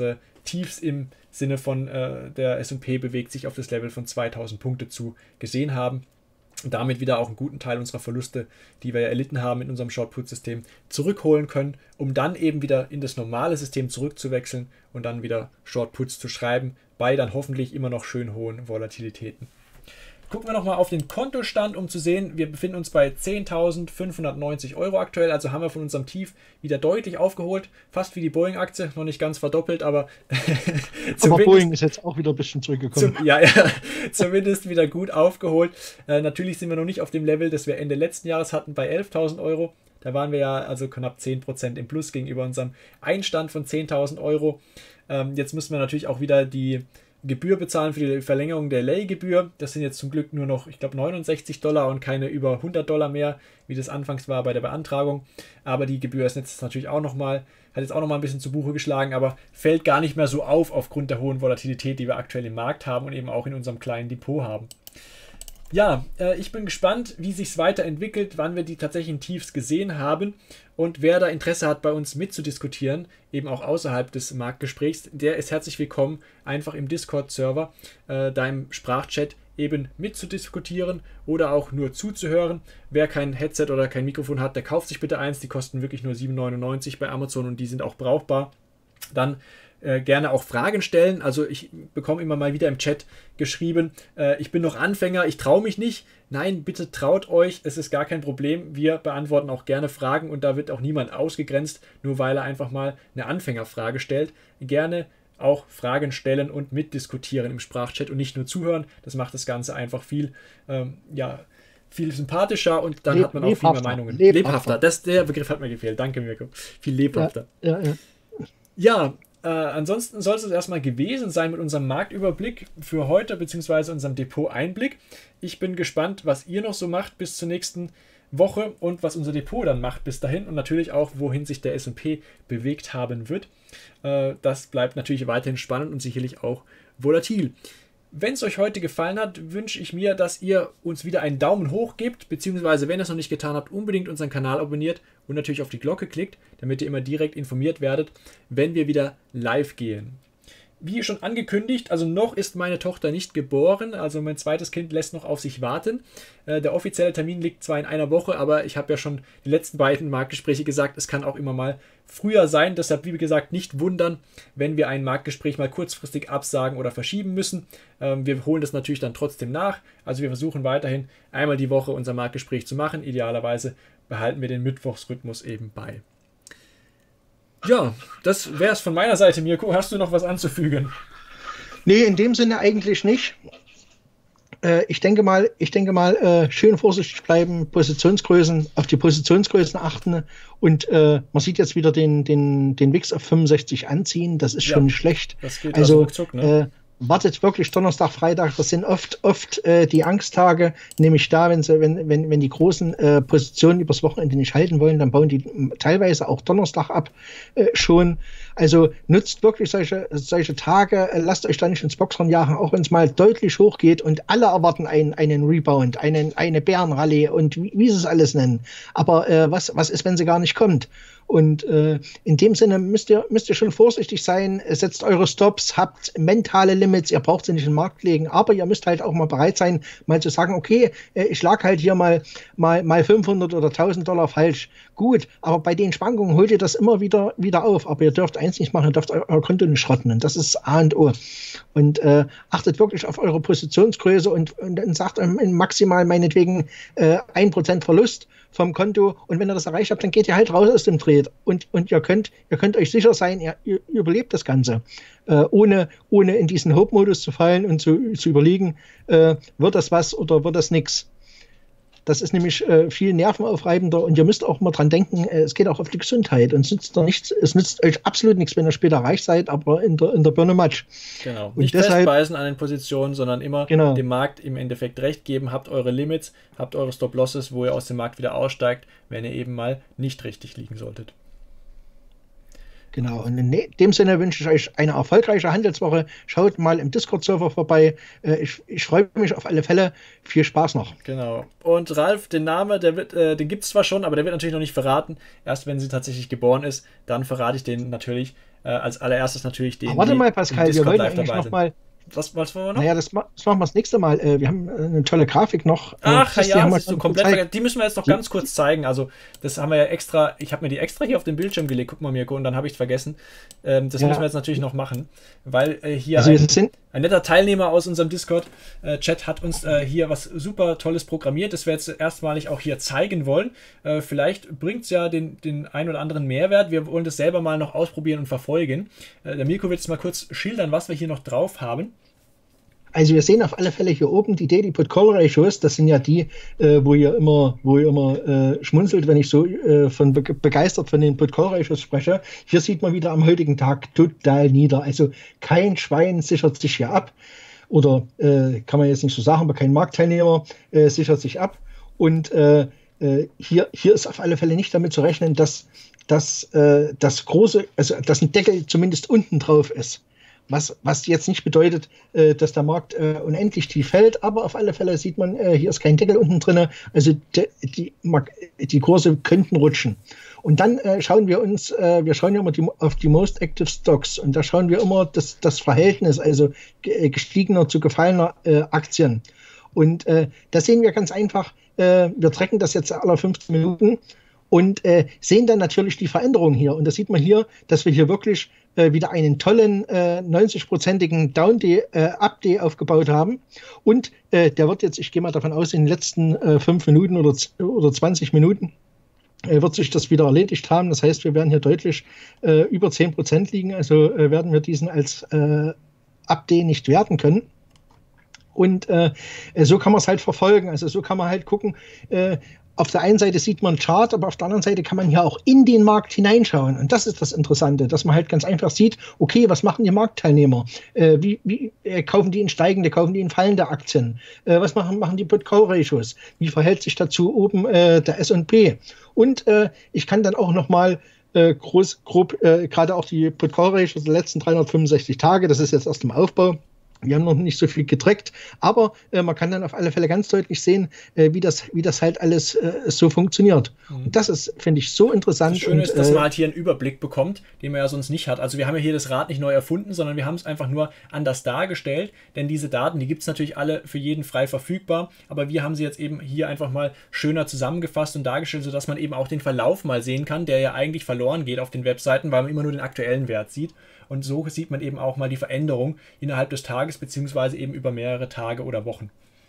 Tiefs im Sinne von der S&P bewegt sich auf das Level von 2000 Punkte zu gesehen haben. Und damit wieder auch einen guten Teil unserer Verluste, die wir ja erlitten haben in unserem Short-Put-System, zurückholen können, um dann eben wieder in das normale System zurückzuwechseln und dann wieder Short-Puts zu schreiben, bei dann hoffentlich immer noch schön hohen Volatilitäten. Gucken wir nochmal auf den Kontostand, um zu sehen, wir befinden uns bei 10.590 Euro aktuell, also haben wir von unserem Tief wieder deutlich aufgeholt, fast wie die Boeing-Aktie, noch nicht ganz verdoppelt, aber aber Boeing ist jetzt auch wieder ein bisschen zurückgekommen. Zumindest wieder gut aufgeholt. Natürlich sind wir noch nicht auf dem Level, das wir Ende letzten Jahres hatten, bei 11.000 Euro. Da waren wir ja also knapp 10% im Plus gegenüber unserem Einstand von 10.000 Euro. Jetzt müssen wir natürlich auch wieder die Gebühr bezahlen für die Verlängerung der Lay-Gebühr. Das sind jetzt zum Glück nur noch, ich glaube, $69 und keine über $100 mehr, wie das anfangs war bei der Beantragung. Aber die Gebühr ist jetzt natürlich auch nochmal, hat jetzt auch nochmal ein bisschen zu Buche geschlagen, aber fällt gar nicht mehr so auf aufgrund der hohen Volatilität, die wir aktuell im Markt haben und eben auch in unserem kleinen Depot haben. Ja, ich bin gespannt, wie sich es weiterentwickelt, wann wir die tatsächlichen Tiefs gesehen haben und wer da Interesse hat, bei uns mitzudiskutieren, eben auch außerhalb des Marktgesprächs, der ist herzlich willkommen, einfach im Discord-Server, da im Sprachchat eben mitzudiskutieren oder auch nur zuzuhören. Wer kein Headset oder kein Mikrofon hat, der kauft sich bitte eins, die kosten wirklich nur $7,99 bei Amazon und die sind auch brauchbar. Dann gerne auch Fragen stellen. Also ich bekomme immer mal wieder im Chat geschrieben, ich bin noch Anfänger, ich traue mich nicht. Nein, bitte traut euch, es ist gar kein Problem. Wir beantworten auch gerne Fragen und da wird auch niemand ausgegrenzt, nur weil er einfach mal eine Anfängerfrage stellt. Gerne auch Fragen stellen und mitdiskutieren im Sprachchat und nicht nur zuhören. Das macht das Ganze einfach viel sympathischer und dann hat man auch viel mehr Meinungen. Lebhafter. Der Begriff hat mir gefehlt. Danke, Mirko. Viel lebhafter. Ja, ansonsten soll es erstmal gewesen sein mit unserem Marktüberblick für heute bzw. unserem Depot-Einblick. Ich bin gespannt, was ihr noch so macht bis zur nächsten Woche und was unser Depot dann macht bis dahin und natürlich auch, wohin sich der S&P bewegt haben wird. Das bleibt natürlich weiterhin spannend und sicherlich auch volatil. Wenn es euch heute gefallen hat, wünsche ich mir, dass ihr uns wieder einen Daumen hoch gebt, beziehungsweise wenn ihr es noch nicht getan habt, unbedingt unseren Kanal abonniert und natürlich auf die Glocke klickt, damit ihr immer direkt informiert werdet, wenn wir wieder live gehen. Wie schon angekündigt, also noch ist meine Tochter nicht geboren, also mein zweites Kind lässt noch auf sich warten. Der offizielle Termin liegt zwar in einer Woche, aber ich habe ja schon die letzten beiden Marktgespräche gesagt, es kann auch immer mal früher sein. Deshalb, wie gesagt, nicht wundern, wenn wir ein Marktgespräch mal kurzfristig absagen oder verschieben müssen. Wir holen das natürlich dann trotzdem nach. Also wir versuchen weiterhin einmal die Woche unser Marktgespräch zu machen. Idealerweise behalten wir den Mittwochsrhythmus eben bei. Ja, das wäre es von meiner Seite, Mirko. Hast du noch was anzufügen? Nee, in dem Sinne eigentlich nicht. Ich denke mal, schön vorsichtig bleiben, auf die Positionsgrößen achten und man sieht jetzt wieder den WIX auf 65 anziehen. Das ist schon nicht schlecht. Das geht also ruckzuck, ne? Wartet wirklich Donnerstag, Freitag, das sind oft die Angsttage, nämlich da, wenn die großen Positionen übers Wochenende nicht halten wollen, dann bauen die teilweise auch Donnerstag ab schon. Also nutzt wirklich solche Tage, lasst euch da nicht ins Boxhorn jagen, auch wenn es mal deutlich hochgeht und alle erwarten einen Rebound, eine Bärenrallye und wie sie es alles nennen. Aber was ist, wenn sie gar nicht kommt? Und in dem Sinne müsst ihr schon vorsichtig sein, setzt eure Stops, habt mentale Limits, ihr braucht sie nicht in den Markt legen, aber ihr müsst halt auch mal bereit sein, mal zu sagen, okay, ich lag halt hier mal 500 oder $1.000 falsch. Gut, aber bei den Schwankungen holt ihr das immer wieder auf. Aber ihr dürft eins nicht machen, ihr dürft euer Konto nicht schrotten. Und das ist A und O. Und achtet wirklich auf eure Positionsgröße und dann sagt maximal meinetwegen 1% Verlust vom Konto. Und wenn ihr das erreicht habt, dann geht ihr halt raus aus dem Trade. Und ihr könnt euch sicher sein, ihr überlebt das Ganze. Ohne in diesen Hope-Modus zu fallen und zu überlegen, wird das was oder wird das nix. Das ist nämlich viel nervenaufreibender und ihr müsst auch mal dran denken, es geht auch auf die Gesundheit und es nützt euch absolut nichts, wenn ihr später reich seid, aber in der Birne Matsch. Genau, und nicht deshalb, festbeißen an den Positionen, sondern immer dem Markt im Endeffekt recht geben, habt eure Limits, habt eure Stop-Losses, wo ihr aus dem Markt wieder aussteigt, wenn ihr eben mal nicht richtig liegen solltet. Genau, und in dem Sinne wünsche ich euch eine erfolgreiche Handelswoche. Schaut mal im Discord-Server vorbei. Ich freue mich auf alle Fälle. Viel Spaß noch. Genau. Und Ralf, den Namen, den gibt es zwar schon, aber der wird natürlich noch nicht verraten. Erst wenn sie tatsächlich geboren ist, dann verrate ich den natürlich. Als allererstes natürlich den. Warte mal, Pascal, wir wollten eigentlich noch mal. Was wollen wir noch? Naja, das machen wir das nächste Mal. Wir haben eine tolle Grafik noch. Ach ja, das ist so komplett vergessen. Die müssen wir jetzt noch ganz kurz zeigen. Also, das haben wir ja extra, ich habe mir die extra hier auf den Bildschirm gelegt. Guck mal, Mirko, und dann habe ich es vergessen. Das müssen wir jetzt natürlich noch machen, weil hier ein netter Teilnehmer aus unserem Discord-Chat hat uns hier was super Tolles programmiert, das wir jetzt erstmalig auch hier zeigen wollen. Vielleicht bringt es ja den ein oder anderen Mehrwert. Wir wollen das selber mal noch ausprobieren und verfolgen. Der Mirko wird jetzt mal kurz schildern, was wir hier noch drauf haben. Also wir sehen auf alle Fälle hier oben die Daily Put Call Ratios. Das sind ja die, wo ihr immer schmunzelt, wenn ich so begeistert von den Put Call Ratios spreche. Hier sieht man wieder am heutigen Tag total nieder. Also kein Schwein sichert sich hier ab. Oder kann man jetzt nicht so sagen, aber kein Marktteilnehmer sichert sich ab. Und hier ist auf alle Fälle nicht damit zu rechnen, dass das große, also dass ein Deckel zumindest unten drauf ist. Was jetzt nicht bedeutet, dass der Markt unendlich tief fällt, aber auf alle Fälle sieht man, hier ist kein Deckel unten drin, also die Kurse könnten rutschen. Und dann schauen wir immer auf die Most Active Stocks und da schauen wir immer das Verhältnis, also gestiegener zu gefallener Aktien. Und da sehen wir ganz einfach, wir tracken das jetzt alle 15 Minuten und sehen dann natürlich die Veränderung hier. Und da sieht man hier, dass wir hier wirklich wieder einen tollen 90-prozentigen Down-Day, Up-Day aufgebaut haben. Und der wird jetzt, ich gehe mal davon aus, in den letzten 5 Minuten oder 20 Minuten wird sich das wieder erledigt haben. Das heißt, wir werden hier deutlich über 10% liegen. Also werden wir diesen als Up-Day nicht werten können. Und so kann man es halt verfolgen. Also so kann man halt gucken, auf der einen Seite sieht man einen Chart, aber auf der anderen Seite kann man ja auch in den Markt hineinschauen. Und das ist das Interessante, dass man halt ganz einfach sieht, okay, was machen die Marktteilnehmer? Wie kaufen die in steigende, kaufen die in fallende Aktien? Was machen die Put-Call-Ratios? Wie verhält sich dazu oben der S&P? Und ich kann dann auch nochmal grob gerade auch die Put-Call-Ratios der letzten 365 Tage, das ist jetzt erst im Aufbau. Wir haben noch nicht so viel getrackt, aber man kann dann auf alle Fälle ganz deutlich sehen, wie das halt alles so funktioniert. Und das ist, finde ich, so interessant. Das Schöne ist, dass man halt hier einen Überblick bekommt, den man ja sonst nicht hat. Also wir haben ja hier das Rad nicht neu erfunden, sondern wir haben es einfach nur anders dargestellt, denn diese Daten, die gibt es natürlich alle für jeden frei verfügbar, aber wir haben sie jetzt eben hier einfach mal schöner zusammengefasst und dargestellt, sodass man eben auch den Verlauf mal sehen kann, der ja eigentlich verloren geht auf den Webseiten, weil man immer nur den aktuellen Wert sieht. Und so sieht man eben auch mal die Veränderung innerhalb des Tages, beziehungsweise eben über mehrere Tage oder Wochen.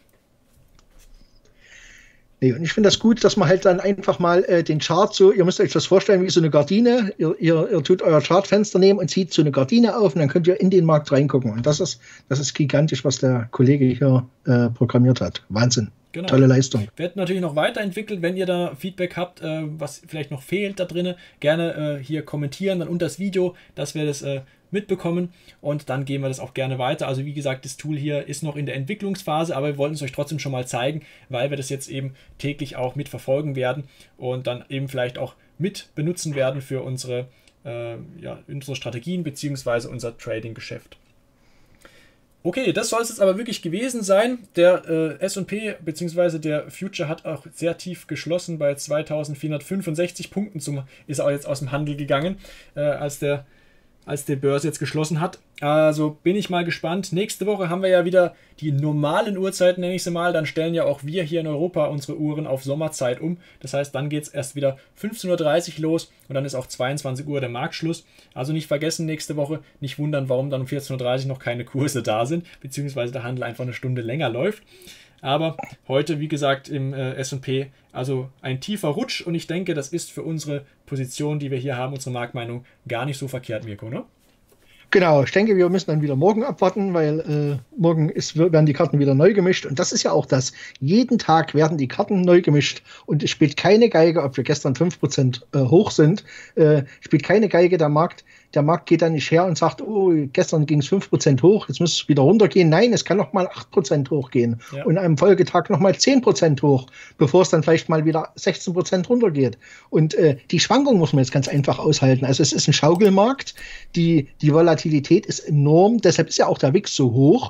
Und ich finde das gut, dass man halt dann einfach mal den Chart so, ihr müsst euch das vorstellen wie so eine Gardine, ihr tut euer Chartfenster nehmen und zieht so eine Gardine auf und dann könnt ihr in den Markt reingucken. Und das ist gigantisch, was der Kollege hier programmiert hat. Wahnsinn. Genau. Tolle Leistung. Wird natürlich noch weiterentwickelt, wenn ihr da Feedback habt, was vielleicht noch fehlt da drin, gerne hier kommentieren, dann unter das Video, dass wir das mitbekommen und dann gehen wir das auch gerne weiter. Also wie gesagt, das Tool hier ist noch in der Entwicklungsphase, aber wir wollten es euch trotzdem schon mal zeigen, weil wir das jetzt eben täglich auch mitverfolgen werden und dann eben vielleicht auch mit benutzen werden für unsere Strategien bzw. unser Trading-Geschäft. Okay, das soll es jetzt aber wirklich gewesen sein. Der S&P bzw. der Future hat auch sehr tief geschlossen bei 2465 Punkten. Ist er auch jetzt aus dem Handel gegangen, als die Börse jetzt geschlossen hat. Also bin ich mal gespannt. Nächste Woche haben wir ja wieder die normalen Uhrzeiten, nenne ich sie mal. Dann stellen ja auch wir hier in Europa unsere Uhren auf Sommerzeit um. Das heißt, dann geht es erst wieder 15:30 Uhr los und dann ist auch 22 Uhr der Marktschluss. Also nicht vergessen, nächste Woche nicht wundern, warum dann um 14:30 Uhr noch keine Kurse da sind, beziehungsweise der Handel einfach eine Stunde länger läuft. Aber heute, wie gesagt, im S&P, also ein tiefer Rutsch und ich denke, das ist für unsere Position, die wir hier haben, unsere Marktmeinung, gar nicht so verkehrt, Mirko, ne? Genau, ich denke, wir müssen dann wieder morgen abwarten, weil morgen werden die Karten wieder neu gemischt und das ist ja auch das. Jeden Tag werden die Karten neu gemischt und es spielt keine Geige, ob wir gestern 5% hoch sind, spielt keine Geige der Markt. Der Markt geht dann nicht her und sagt, oh, gestern ging es 5% hoch, jetzt muss es wieder runtergehen. Nein, es kann noch mal 8% hochgehen und am Folgetag noch mal 10% hoch, bevor es dann vielleicht mal wieder 16% runtergeht. Und die Schwankung muss man jetzt ganz einfach aushalten. Also es ist ein Schaukelmarkt, die Volatilität ist enorm, deshalb ist ja auch der WIX so hoch.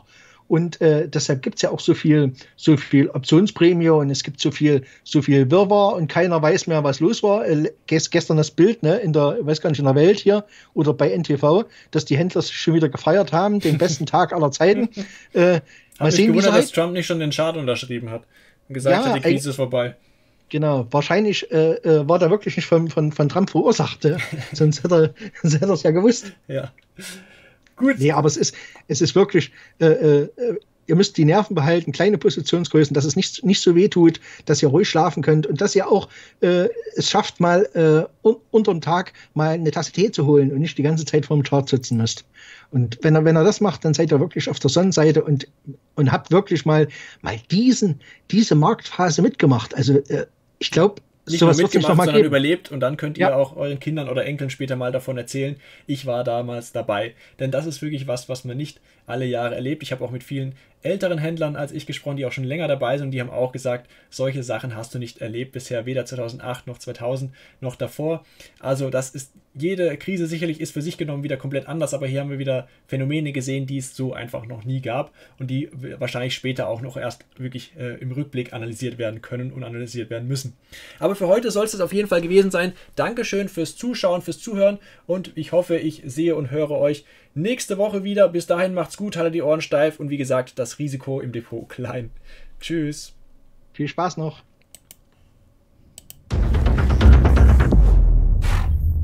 Und deshalb gibt es ja auch so viel Optionsprämie und es gibt so viel Wirrwarr und keiner weiß mehr, was los war. Gestern das Bild, ne, ich weiß gar nicht, in der Welt hier oder bei NTV, dass die Händler sich schon wieder gefeiert haben, den besten Tag aller Zeiten. Mal sehen, gewundert, dass Trump nicht schon den Schaden unterschrieben hat und gesagt hat, die Krise ist vorbei. Genau, wahrscheinlich war der wirklich nicht von Trump verursacht. Sonst hätte er es ja gewusst. Ja. Gut. Nee, aber es ist wirklich, ihr müsst die Nerven behalten, kleine Positionsgrößen, dass es nicht so weh tut, dass ihr ruhig schlafen könnt und dass ihr auch es schafft, mal unterm Tag mal eine Tasse Tee zu holen und nicht die ganze Zeit vor dem Chart sitzen müsst. Und wenn er das macht, dann seid ihr wirklich auf der Sonnenseite und habt wirklich mal diese Marktphase mitgemacht. Also ich glaube, nicht nur mitgemacht, sondern überlebt und dann könnt ihr auch euren Kindern oder Enkeln später mal davon erzählen, ich war damals dabei. Denn das ist wirklich was man nicht alle Jahre erlebt. Ich habe auch mit vielen älteren Händlern als ich gesprochen, die auch schon länger dabei sind und die haben auch gesagt, solche Sachen hast du nicht erlebt bisher, weder 2008 noch 2000 noch davor. Also das ist, jede Krise sicherlich ist für sich genommen wieder komplett anders, aber hier haben wir wieder Phänomene gesehen, die es so einfach noch nie gab und die wahrscheinlich später auch noch erst wirklich im Rückblick analysiert werden können und analysiert werden müssen. Aber für heute soll es auf jeden Fall gewesen sein. Dankeschön fürs Zuschauen, fürs Zuhören und ich hoffe, ich sehe und höre euch nächste Woche wieder. Bis dahin macht's gut, haltet die Ohren steif und wie gesagt, das Risiko im Depot klein. Tschüss. Viel Spaß noch.